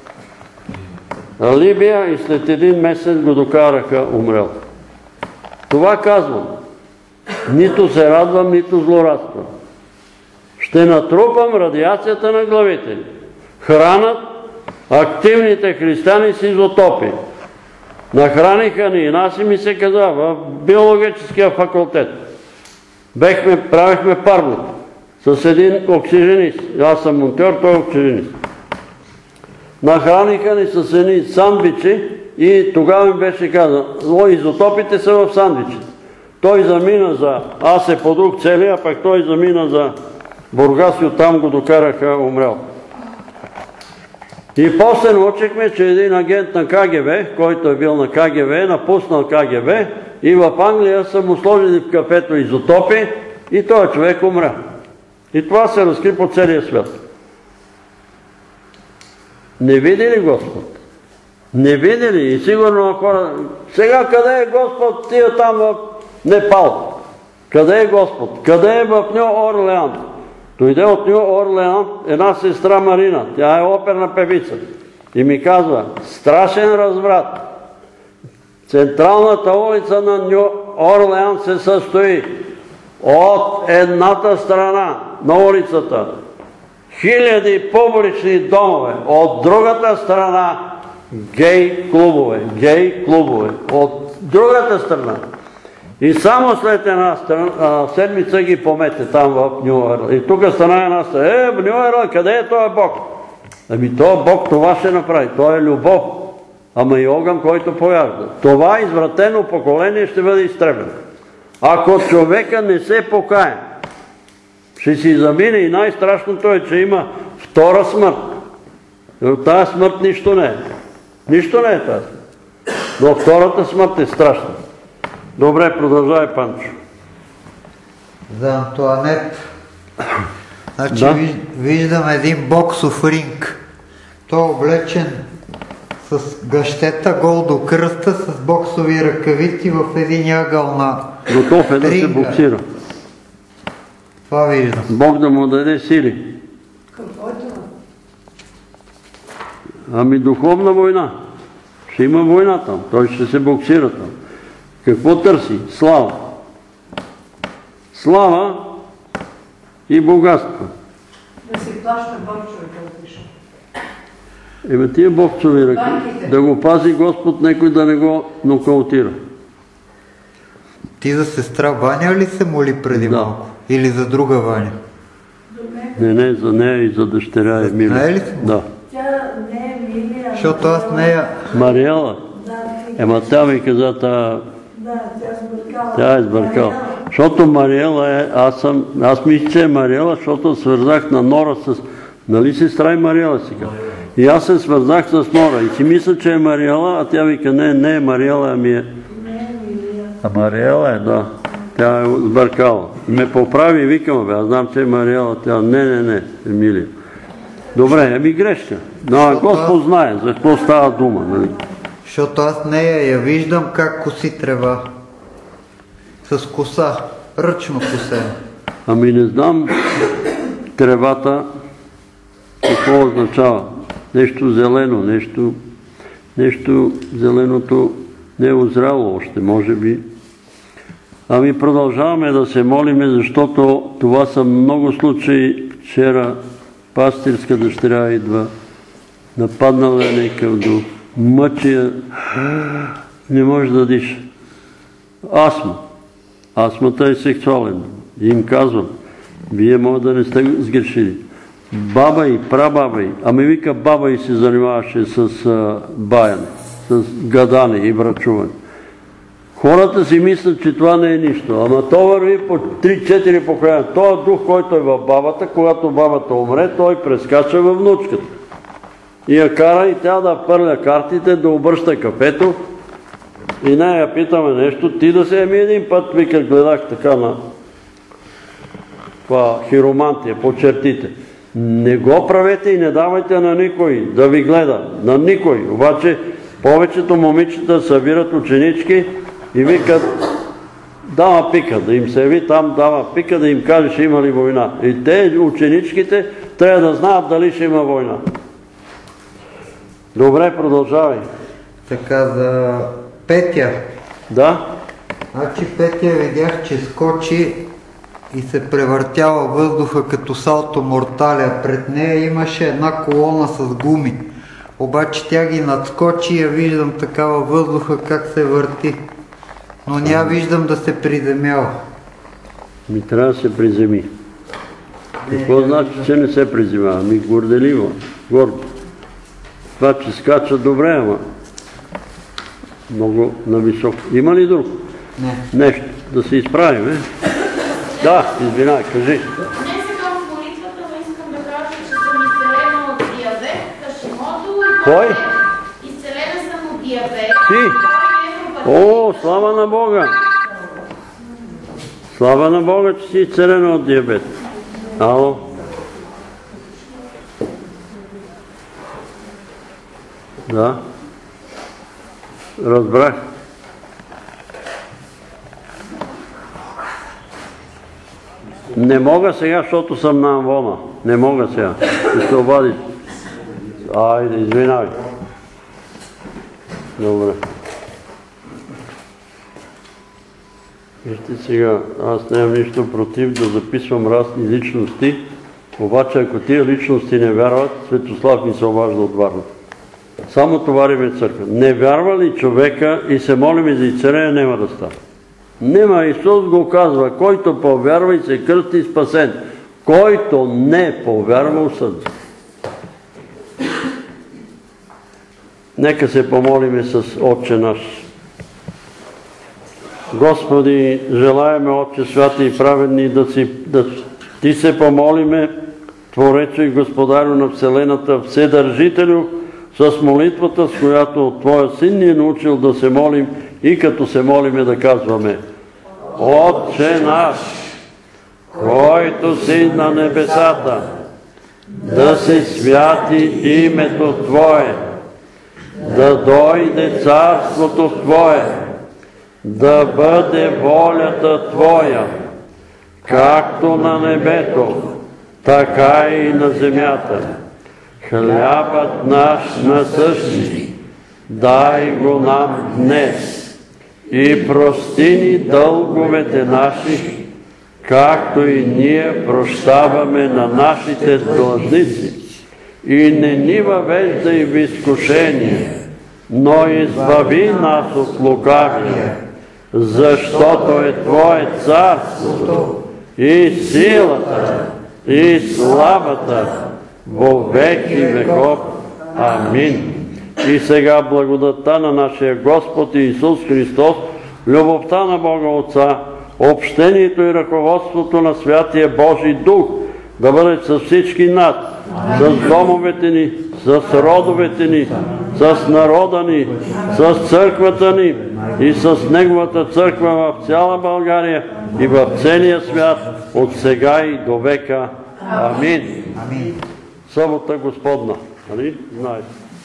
Либия и след един месец го докараха умрел. Това казвам. Нито се радвам, нито злорадствам. Ще натрупам радиацията на главите. Хранат активните християни с изотопи. Нахраниха ни и нас и ми се каза в биологическия факултет. Бехме, правихме парното с един оксиженист. Аз съм монтьор, той е оксиженист. Нахраниха ни с едни сандвичи и тогава ми беше казано, о, изотопите са в сандвичите. Той замина за аз е по друг цели, а пък той замина за Бургас и оттам го докараха умрел. И после научихме, че един агент на Ка Ге Бе, който е бил на Ка Ге Бе, напуснал Ка Ге Бе и в Англия са му сложили в кафето изотопи и този човек умря. И това се разкри по целия свят. Не види ли Господ? Не види ли? И сигурно хора... Сега къде е Господ? Тия там в Непал. Къде е Господ? Къде е в Ню Орлеан? Дойде от Ню Орлеан една сестра Марина. Тя е оперна певица. И ми казва, страшен разврат. Централната улица на Ню Орлеан се състои от едната страна на улицата хиляди публични домове, от другата страна гей клубове, гей клубове, от другата страна. И само след една страна, седмица ги помете там в Ню Орлеан. И тук стана една страна, е, в Ню Орлеан, къде е този Бог? Ами този Бог това ще направи, той е любов, ама и огън, който пояжда. Това извратено поколение ще бъде изтребено. Ако човека не се покае, ще си замине и най-страшното е, че има втора смърт. От тази смърт нищо не е. Нищо не е тази. Но втората смърт е страшна. Добре, продължай, Панчо. За Антуанет. Значи да? Виждам един боксов ринг. Той е облечен с гъщета, гол до кръста, с боксови ръкавици в един ъгъл на готов е да се боксира. Това виждам. Бог да му даде сили. Какво е това? Ами духовна война. Ще има война там. Той ще се боксира там. Какво търси? Слава. Слава и богатство. Да си плаща боксове, да пише. Ема тия боксови ръки, да го пази Господ, некой да не го нокаутира. Ти за сестра Ваня ли се моли преди да. малко? Или за друга Ваня? Не, не, за нея и за дъщеря е Емилия. Нея ли се? Да. Тя не е Емилия. Защото аз нея... Мариела? Да, Ема тя ми каза, та... да, тя е сбъркала. Тя е сбъркала. Защото Мариела е... Аз съм... Аз мисля, че е Мариела, защото свързах на Нора с... Нали сестра и Мариела сега? И аз се свързах с Нора и си мисля, че е Мариела, а тя вика, не, не е Мариела, ами е... Не е Емилия. А Мариела е, да. Тя е сбъркала. Ме поправи и викам, бе, аз знам, че е Мариела. Тя, не, не, не, Емилия. Добре, ами грешка. Но Господ знае за какво става дума, нали? Защото аз нея я виждам как коси трева. С коса. Ръчно косена. Ами не знам тревата какво означава. Нещо зелено, нещо, нещо зеленото не е озряло още, може би. Ами продължаваме да се молиме, защото това са много случаи. Вчера пастирска дъщеря идва, нападнала е някакъв дух, мъчи, не може да диша. Астма. Астмата е сексуален. И им казвам, вие може да не сте сгрешили. Баба и прабаба и, ами вика баба и се занимаваше с а, баяне, с гадане и врачуване. Хората си мислят, че това не е нищо, ама то върви по три-четири поколения. Този дух, който е в бабата, когато бабата умре, той прескача във внучката. И я кара и тя да пърля картите, да обръща кафето. И не я питаме нещо, ти да се еми един път, вика, гледах така на това хиромантия по чертите. Не го правете и не давайте на никой да ви гледа, на никой. Обаче повечето момичета събират ученички и викат, дама пика, да им се яви там дама пика, да им каже, ще има ли война. И те, ученичките, трябва да знаят дали ще има война. Добре, продължавай. Така, за Петя. Да? Значи Петя видях, че скочи и се превъртява въздуха като салто морталя. Пред нея имаше една колона с гуми. Обаче тя ги надскочи и я виждам такава въздуха как се върти. Но ня виждам да се приземява. Ми трябва да се приземи. Какво значи, че не се приземява? Ми горделиво, гордо. Това, че скача добре, ама много нависоко. Има ли друг? Не. Нещо, да се изправим, е? Да, извинай, кажи. Не сега в молитвата, но искам да кажа, че съм изцелена от диабет, Хашимото и Кой? Изцелена съм от диабет. Ти? О, слава на Бога! Слава на Бога, че си изцелена от диабет. Ало? Да? Разбрах. Не мога сега, защото съм на амвона. Не мога сега. Ще се обадиш. Айде, извинавай. Добре. Вижте сега, аз нямам нищо против да записвам разни личности, обаче ако тия личности не вярват, Светослав ми се обажда от Варна. Само товариме църква. Не вярва ли човека и се молиме за изцеление, няма да става. Нема, Исус го казва, който повярва и се кръсти спасен, който не повярва осъден. Нека се помолиме с Отче наш. Господи, желаеме, Отче святи и праведни, да, си, да Ти се помолиме, Творецо и Господарю на Вселената, Вседържителю, с молитвата, с която Твоя Син ни е научил да се молим и като се молиме да казваме: Отче наш, който си на небесата, да се святи името Твое, да дойде царството Твое, да бъде волята Твоя, както на небето, така и на земята. Хлябът наш насъщни, дай го нам днес и прости ни дълговете наши, както и ние прощаваме на нашите длъжници. И не ни въвеждай в изкушение, но избави нас от лукавия, защото е Твое царството и силата и славата во веки веков. Амин. И сега благодатта на нашия Господ Исус Христос, любовта на Бога Отца, общението и ръководството на Святия Божий Дух да бъде с всички нас, с домовете ни, с родовете ни, с народа ни, с църквата ни и с Неговата църква в цяла България и в целия свят, от сега и до века. Амин. Събота Господна. Нали? Знаете.